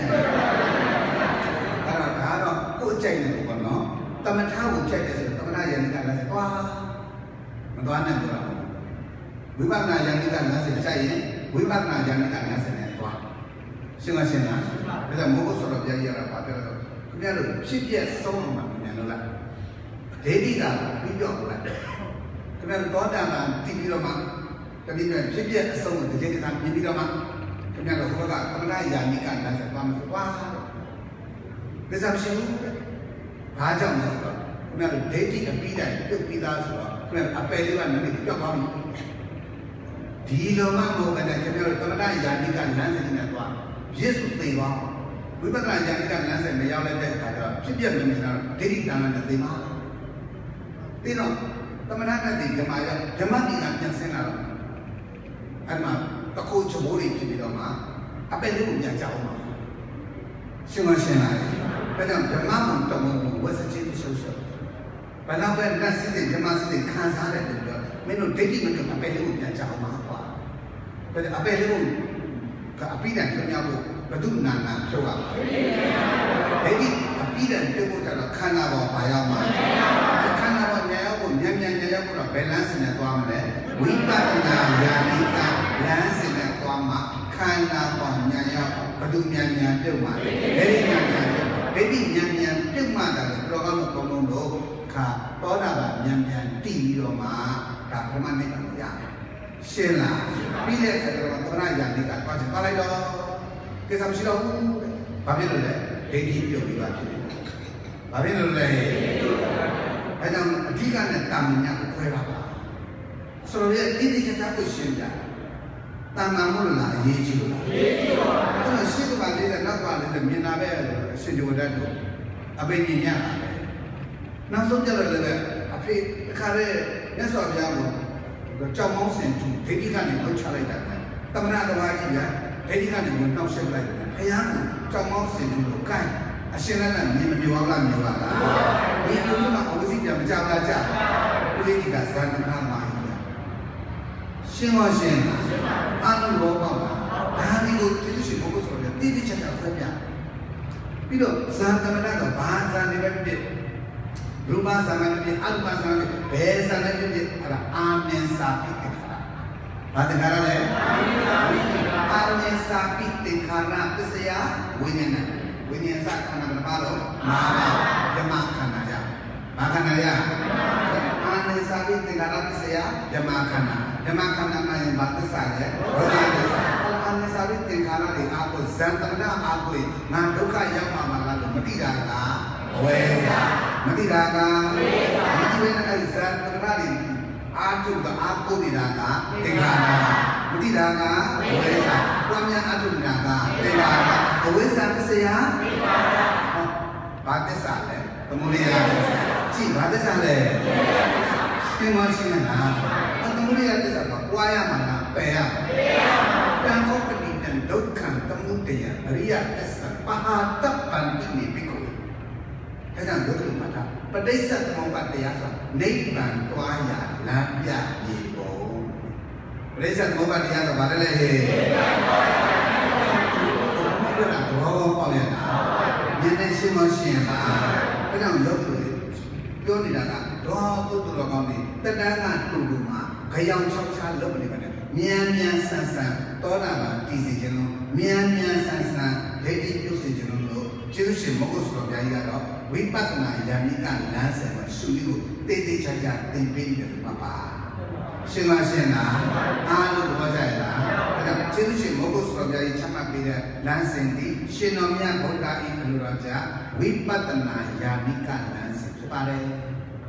Speaker 1: တော့ဒါတော့ကိုယ်ကြိုက်တယ်ပေါ့နော်တမထကိုကြိုက်တယ်ဆိုတမထဉာဏ်ိကလမ်းစဉ်တွားမတွားနိုင်ဘူးလားဝိပဿနာဉာဏ်ိကလမ်းစဉ်ကြိုက်ရင်ဝိပဿနာဉာဏ်ိကလမ်းစဉ်နဲ့တွားရှင်းမရှင်းလားဒါကြောင့်မိုးဆိုတော့ပြန်ရတာပါပြောတော့ခင်ဗျားတို့ဖြစ်ပြက်ဆုံးအောင်မှာပြန်လို့လားဒေတိကပြီးပြောက်လာခင်ဗျားတို့တောတာမှာတည်ပြီးတော့မှတတိယဖြစ်ပြက်အဆုံးကိုတစ်ချိန်တစ်ခါပြင်ပြီးတော့မှခင်ဗျားတို့ဟိုဘက်ကသမဏယာနိကလမ်းဆက်သွားမှာသွားတော့ဒါဆိုရှင်ဘာကြောင့်လဲဆိုတော့ခင်ဗျားတို့ဒေတိအပြီးတိုင်းပြုတ်ပြီးသားဆိုတော့ခင်ဗျားတို့အပယ်လေးကနည်းနည်းပြောက်သွားပြီဒီလိုမှမဟုတ်ဘဲနဲ့ခင်ဗျားတို့သမဏယာနိကလမ်းဆက်နဲ့သွားရစ်စုသိသွားဝိပဿနာဉာဏ်ိကလမ်းဆက်မရောက်လိုက်တဲ့အခါကျတော့ဖြစ်ပြမြင်နေတာဒိဋ္ဌိတဏ္ဍာနဲ့သိမှာပြီးတော့သမဏနဲ့ဒီဓမ္မရောက်ဓမ္မတိကပြန်ဆင်းလာတော့အဲ့မှာတခုချမိုးတွေဖြစ်ပြီးတော့မှအပယ်လေးကိုပြန်ကြောက်မှာရှင်းမရှင်းလားဒါကြောင့်ဓမ္မမုံတမုံကိုဝတ်စချင်းရှုပ်ရှုပ်ဘယ်တော့ပဲလက်စစ်တဲ့ဓမ္မစစ်တဲ့ခံစားတဲ့လူပြောမင်းတို့ဒိဋ္ဌိမတို့အပယ်လေးကိုပြန်ကြောက်မှာကွာဒါကြောင့်အပယ်လေးကိုကအပိဓာန်ပြောင်းဖို့ဘဒုနာနာဖြုတ်ရပါဒိဋ္ဌိအပိဓာန်ပြုတ်ဖို့တော့ခန္ဓာပေါ်ပါရောက်မှာခန္ဓာပေါ်ညာရောက်ဖို့မြန်မြန်ညာရောက်ဖို့တော့ဘယ်လမ်းစဉ်နဲ့သွားမလဲဝိပဿနာဉာဏ်ိကလမ်းစဉ်နဲ့သွားမှာခန္ဓာပေါ်ညာရောက်ဘဒုမြန်မြန်ပြုတ်မှာအဲ့ဒီမြန်မြန်ဒိဋ္ဌိမြန်မြန်ပြုတ်မှာတယ်ဘယ်တော့မှမပုံလုံးတော့ခါတောတာကမြန်မြန်တည်ပြီးတော့မှဒါပရမနိဗ္ဗာန်ကိုရတယ်ရှင်းလားပြီးတဲ့အခါကျတော့သမဏယာနိကသွားချင်သွားလိုက်တော့ကိစ္စမရှိတော့ဘူးဘာဖြစ်လို့လဲဒိဋ္ဌိပြုတ်ပြီးပါဖြစ်တယ်ဘာဖြစ်လို့လဲအဲကြောင့်အဓိကနဲ့တာမညာကိုခွဲတာပါဆိုတော့ရဲ့တိတိကျကျကိုရှင်းပြတာမန်မလို့လားအရေးကြီးလို့လားအရေးကြီးပါဘူးအဲ့တော့ရှင်းပါလေးနဲ့နောက်ပါလေးနဲ့မြင်တာပဲအရှင်ကျော်တတ်တို့အပိညာရတာပဲနောက်ဆုံးကြတော့လည်းအဖေအခါရဲမြတ်စွာဘုရားကိုကြောက်မောင်းစင်သူဒိဋ္ဌိကနေလောက်ချလိုက်တာတမနာတော်ကြီးကဒိဋ္ဌိကနေဝင်တောက်ရှက်လိုက်တယ်ဘုရားကကြောက်မောင်းစင်သူကိုကိုင်းအရှင်လည်းမြင်မပြောအောင်လားမြင်ပါလားဒီလိုမှအဝစီပြမကြပါကြဒိဋ္ဌိကဇန်တနာမှာရှင်းပါရှင်းအားလုံးဘောပါဒါဒီကိုတိတိရှိဘုရားဆိုတယ်တိတိကျကျဖွင့်ပြပြီးတော့ဇန်တနာကဘာဇန်တွေပဲဖြစ်ရူပဇန်နဲ့ဖြစ်အရူပဇန်နဲ့ဘယ်ဇန်နဲ့ဖြစ်အဲ့ဒါအာမင်စာပိတ္တခါဘာတခါရလဲအာမင်စာပိတ္တခါရပစ္စယဝိညာဏဝိညာဉ်စခန္ဓာမှာပါတော့မာဓမ္မခန္ဓာရဘာခန္ဓာရအာမင်စာပိတ္တခါရပစ္စယဓမ္မခန္ဓာဓမ္မခန္ဓာမှာဘာသစ္စာလဲဝိညာဉ်သစ္စာအာမင်စာပိတ္တခါရတွေအာကိုဇန်တနာအာကိုငါဒုက္ခရောက်မှာမလားလို့မတိတာကအဝေစာမတိတာကဝေစာမတိတဲ့အဲ့ဇန်တနာတွေအာထုကအာကိုနေတာကသင်္ခါရမတိတာကဝေစာပွားများအထုနေတာကသင်္ခါရအဝေစာသစ္စာသင်္ခါရဘာသစ္စာလဲသမုဒိယသစ္စာကြည့်ဘာသစ္စာလဲရှင်းမရှိလားသမုဒိယသစ္စာကပွားရမှာလားပယ်ရမှာတန်ခောပတိတံဒုက္ခံသမုဒိယအရိယသစ္စာပဟာတပ္ပန္တိနိဘိက္ခုအဲဒါဒုက္ခမှာတာပဋိစ္စသမုပ္ပါဒတရားဆိုနိဗ္ဗာန်တွားရလမ်းပြမြေပေါ်ပဋိစ္စသမုပ္ပါဒတရားဆိုဘာလဲလဲနိဗ္ဗာန်တွားရလမ်းပြမြေပေါ်ဒါတော့ပေါ့ရတာဉာဏ်နဲ့ရှင်းမရှင်းလားအဲကြောင့်ယောဂီတွေပြောနေတာကတော့ပုတ္တတော်ကောင်းနေတတန်းကတူတူမှာခရောင်ချောက်ချာလုပ်နေပါနဲ့မြန်မြန်ဆန်းဆန်းတောတာပါတည်စီခြင်းလို့မြန်မြန်ဆန်းဆန်းဒိဋ္ဌိပြုစီခြင်းလို့ကျေးဇူးရှင်မဟုတ်ဆိုတော်ဘုရားကြီးကတော့ဝိပဿနာဉာဏ်ိကလမ်းစဉ်မှာရှုပြီးကိုတေးသေးချာချာသင်ပေးတယ်ပါပါရှင်းလားရှင်းလားအားလုံးပြောကြရလားအဲဒါကျေးဇူးရှင်မဟုတ်ဆိုတော်ဘုရားကြီးချမှတ်ပေးတဲ့လမ်းစဉ်ဒီရှင်တော်မြတ်ဗုဒ္ဓ၏အလိုတော်ကြားဝိပဿနာဉာဏ်ိကလမ်းစဉ်ဖြစ်ပါတယ်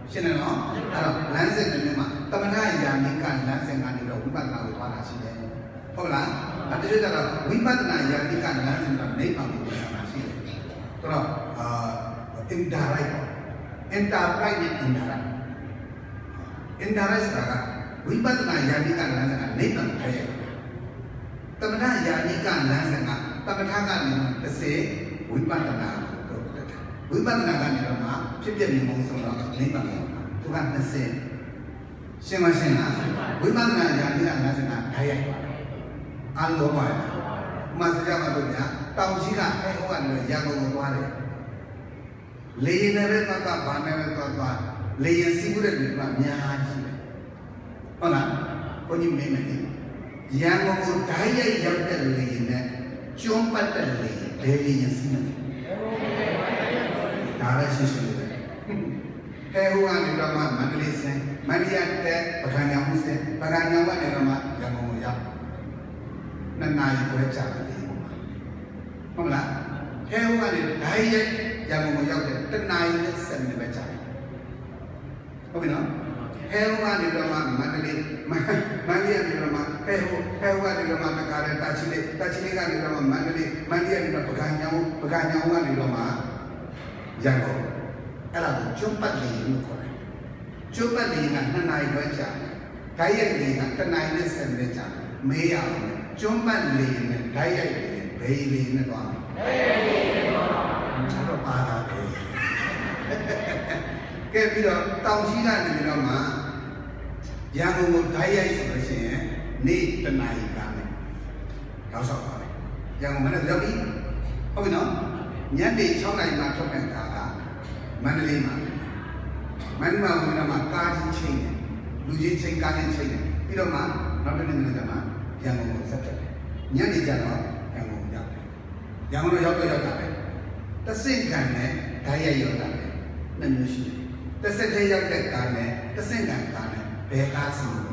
Speaker 1: ရှင်းတယ်နော်အဲ့တော့လမ်းစဉ်တွေမှာတမထယာနိကလမ်းစဉ်ကနေတော့ဝိပဿနာကိုသွားတာရှိတယ်ဟုတ်လားအဲ့ဒီကျတော့ဝိပဿနာယာနိကလမ်းစဉ်ကနိဗ္ဗာန်ကိုသွားတာရှိတယ်ဆိုတော့indirect indirect နဲ့ indirect ဆိုတာကဝိပဿနာယာနိကလမ်းစဉ်ကနိဗ္ဗာန်ကိုရတမထယာနိကလမ်းစဉ်ကတမထကနေ30ဝိပဿနာကိုဝိပဿနာကနေတော့မှဖြစ်ပြမြင်မှုဆုံးတော့နိဗ္ဗာန်ကိုသူက20ရှင်းမရှင်းလားဝိပဿနာဉာဏ်ကြီးက20ကဓာတ်ရိုက်အလုံးပါလားဥမာစကြပါလို့ညာတောင်ကြီးကအဲဟိုကနေရန်ကုန်ကိုသွားတယ်လေရင်နဲ့ပဲသွားဘာနဲ့ပဲသွားလေရင်စီးမှုတဲ့လူကအများကြီးပဲဟုတ်လားဘုန်းကြီးမင်းမင်းရန်ကုန်ကိုဓာတ်ရိုက်ရောက်တဲ့လေရင်နဲ့ကျွန်းပတ်တဲ့လေရင်ဘယ်လေရင်စီးမလဲဒါလည်းရှိရှိလေးပဲအဲဟိုကနေတော့မှမန္တလေးဆင်းမန္တလေးတဲ့ပကံညောင်ဆင်းပကံညောင်ကနေတော့မှရန်ကုန်ကိုရောက်နှစ်နာရီခွဲကြာတယ်ဟုတ်လားအဲဟိုကနေဓာတ်ရိုက်ရန်ကုန်ကိုရောက်တယ်တစ်နာရီနဲ့7မိနစ်ပဲကြာတယ်ဟုတ်ပြီနော်အဲဟိုကနေတော့မှမန္တလေးကနေတော့မှအဲဟိုကနေတော့မှတကားတဲ့တာချီလေးကနေတော့မှမန္တလေးကနေတော့ပကံညောင်ကနေတော့မှရန်ကုန်အဲ့ဒါကိုကျွန်းပတ်လေလို့ခေါ်တယ်ကျွန်းပတ်လေက2နာရီပဲကြာတယ်ဓာတ်ရိုက်လေက1နာရီနဲ့7မိနစ်ကြာတယ်မေးရအောင်ကျွန်းပတ်လေနဲ့ဓာတ်ရိုက်လေဘယ်လေနဲ့သွားလဲတော့ပါတာပဲကဲပြီးတော့တောင်ကြီးကနေပြီးတော့မှရန်ကုန်ကိုဓာတ်ရိုက်ဆိုလို့ရှိရင်နေ့1နာရီကားနဲ့တောက်ဆောက်ပါပဲရန်ကုန်မနေ့ရောက်ပြီဟုတ်ပြီနော်ညနေ6နာရီမှထုတ်တဲ့ကားကမန္တလေးမှာဝင်တော့မှကားကြီးချိန်တယ်လူကြီးချိန်ကားကြီးချိန်တယ်ပြီးတော့မှနောက်တစ်နေ့ကျမှရန်ကုန်ကိုဆက်တက်တယ်ညနေကျတော့ရန်ကုန်ကိုရောက်တယ်ရန်ကုန်တော့ရောက်တာပဲတစ်စိတ်ခံနဲ့ဓာတ်ရိုက်ရောက်တာပဲနှစ်မျိုးရှိတယ်တစ်စိတ်ထဲရောက်တဲ့ကားနဲ့တစ်စိတ်ခံကားနဲ့ဘယ်ကားစီလဲ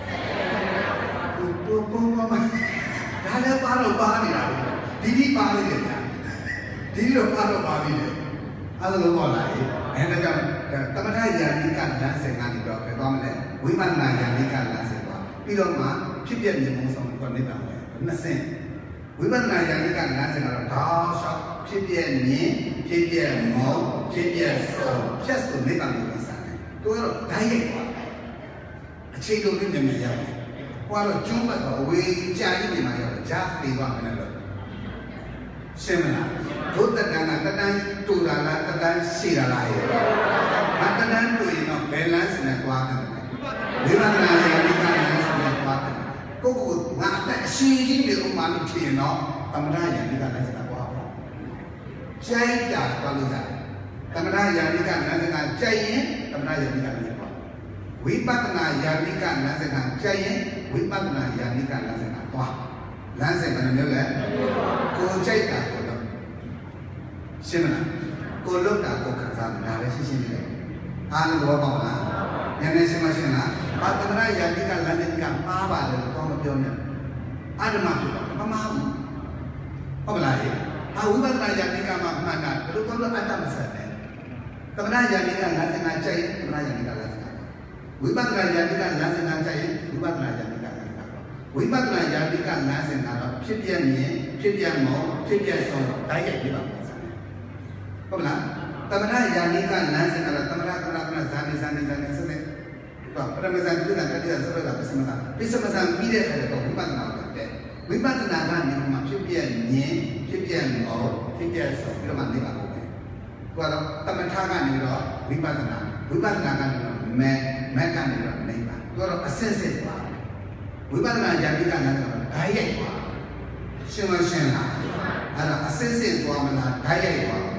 Speaker 1: ပုံမဒါလည်းပါတော့ပါနေတာဒီပါနေတယ်ဗျာဒီတော့ပါတော့ပါနေတယ်အဲ့လိုပေါ့လားအဲဒါကြောင့်တမထယာနိကလမ်းစဉ်ကနေတော့ပဲသွားမလဲဝိပဿနာယာနိကလမ်းစဉ်သွားပြီးတော့မှဖြစ်ပြမြင်မှုဆောင်ကိုနိဗ္ဗာန်ပဲ20ဝိပဿနာယာနိကလမ်းစဉ်ကတော့ဒါရှောက်ဖြစ်ပြမြင်ဖြစ်ပြမောဖြစ်ပြဆုံးဖြတ်ဆိုနိဗ္ဗာန်ကိုစတယ်သူကတော့ဓာတ်ရိုက်သွားအချိန်ကုန်နဲ့မြင်ရတယ်ဟိုကတော့ကျွန်းပတ်တော့အဝေးကြာကြီးနေမှာရောက်ကြားပြီးသွားမယ်လို့ရှင်းမလားဒုတတန်ကတတန်းတူတာလားတတန်းရှိတာလားရဲ့မတတန်းတူရင်တော့ဘယ်လမ်းစနဲ့သွားတယ်ဝိပဿနာယာနိကလမ်းစနဲ့သွားတယ်ကိုငါအရှိကြီးနေဥမာလို့ထင်တော့သမထယာနိကလမ်းစနဲ့သွားပါကြိုက်တာသွားလို့ရတယ်သမထယာနိကလမ်းစကကြိုက်ရင်သမထယာနိကလမ်းစသွားဝိပဿနာယာနိကလမ်းစကကြိုက်ရင်ဝိပဿနာယာနိကလမ်းစကသွားလမ်းစဉ်ဘယ်လိုမျိုးလဲကိုကြိုက်တာကိုလုပ်ရှင်းမလားကိုလုပ်တာကိုခံစားမှာဒါလည်းရှင်းလေးပဲအားလုံးသဘောပေါက်လားနည်းနည်းရှင်းမရှင်းလားဘာတမရယာတိကလမ်းစဉ်ကမှားပါတယ်လို့ကောင်းမပြောနဲ့အဓမ္မဖြစ်တာမမှားဘူးဟုတ်ကလားဟဲ့ဝိပဿနာယာတိကမှာမှန်တာဘယ်လိုကောင်းလို့အတ္တမဆက်လဲတမရယာတိကလမ်းစဉ်ကကြိုက်တမရယာတိကလမ်းစဉ်ကဝိပဿနာယာတိကလမ်းစဉ်ကကြိုက်ဝိပဿနာယာတိကဝိပဿနာယာတိကလမ်းစဉ်ကတော့ဖြစ်ပြမြင်ဖြစ်ပြမောဖြစ်ပြဆုံးဓာတ်ရိုက်ပြပါမယ်ဟုတ်လားတမထယာနိကလမ်းစဉ်ကတော့တမထဇာနေစတဲ့တော့ပရမဇန်ပြုတာတတိယသဘောကပစ္စမဇန်ပြီးတဲ့အခါတော့ဝိပဿနာကိုတက်ဝိပဿနာကနေမှဖြစ်ပြမြင်ဖြစ်ပြမောဖြစ်ပြဆုံးပြီးတော့မှနေပါဦးမယ်သူကတော့တမထကနေတော့ဝိပဿနာကနေတော့မဲကနေတော့နေပါသူကတော့အစစ်စစ်ပါဝိပဿနာယာတိကလမ်းကတော့ဓာတ်ရိုက်သွားရှင်းမရှင်းလားအဲ့တော့အစစ်စစ်သွားမလားဓာတ်ရိုက်သွား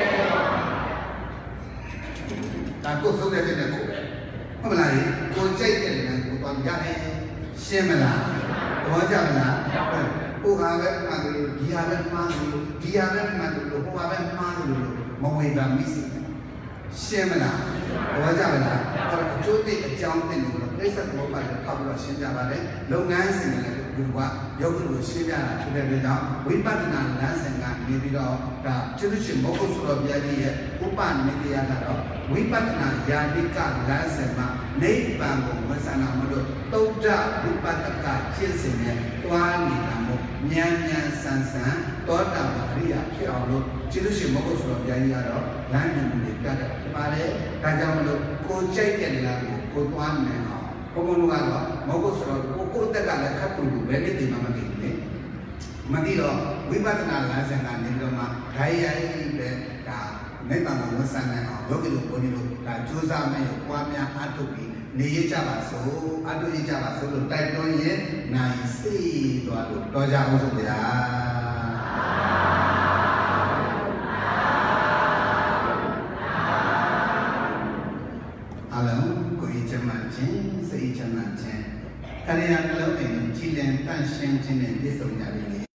Speaker 1: ဒါကိုသုံးတဲ့တဲ့ကိုဟုတ်မလားကိုကြိုက်တဲ့နဲ့ကိုသွားရတယ်ရှင်းမလားသဘောကျမလားဟိုဟာပဲမှန်တယ်လို့ဒီဟာပဲမှန်တယ်လို့ဒီဟာပဲမှန်တယ်လို့ဟိုဟာပဲမှန်တယ်လို့မဝေဘာမိစီရှင်းမလားသဘောကျမလားအဲ့တော့အကျိုးသိအကြောင်းသိလို့ပြတိစ္ဆာသမုပ္ပါဒ်ထောက်ပြီးတော့ရှင်းပြပါတယ်လုပ်ငန်းစဉ်တွေလည်းဒီကယောဂီကိုရှင်းပြတာဖြစ်တဲ့အတွက်ကြောင့်ဝိပဿနာလမ်းစဉ်ကနေပြီးတော့ဒါကျေးဇူးရှင်မောဂုဆိုတော်ဘုရားကြီးရဲ့ဥပနိဒေယကတော့ဝိပဿနာယာနိကလမ်းစဉ်မှာနိဗ္ဗာန်ကိုဝဆန္ဒမလို့သုဒ္ဓဝိပဿကကျင့်စဉ်နဲ့တွားနေတာမို့မြန်မြန်ဆန်ဆန်သောတာပန်အရိယာဖြစ်အောင်လို့ကျေးဇူးရှင်မောဂုဆိုတော်ဘုရားကြီးကတော့လမ်းညွှန်မှုတွေပြတာဖြစ်ပါတယ်ဒါကြောင့်မလို့ကိုကြိုက်တဲ့လမ်းကိုတွားနိုင်အောင်ဘုံဘုံကတော့မောဂုဆိုတော်ကိုတက်ကလည်းခတ်တူဘယ်နည်းဒီမှမသိဘူးလေမသိတော့ဝိပဿနာလမ်းစဉ်ကနေပြီးတော့မှဓာတ်ရိုက်ပဲဒါနိဗ္ဗာန်ကိုဝန်ဆန်နိုင်အောင်ယောဂီတို့ဘုန်းကြီးတို့ဒါကြိုးစားမယ်ပွားများအားထုတ်ပြီးနေရကြပါစို့အားထုတ်ရကြပါစို့လို့တိုက်တွန်းရင်နိုင်စေသွားလို့တော်ကြအောင်ဆိုဗျာအားလုံးကိုယ်ချမ်းသာခြင်းစိတ်ချမ်းသာခြင်းတရားနှလုံးသွင်းကြည်လင်တန့်ရှင်းခြင်းနဲ့ပြည့်စုံကြပါ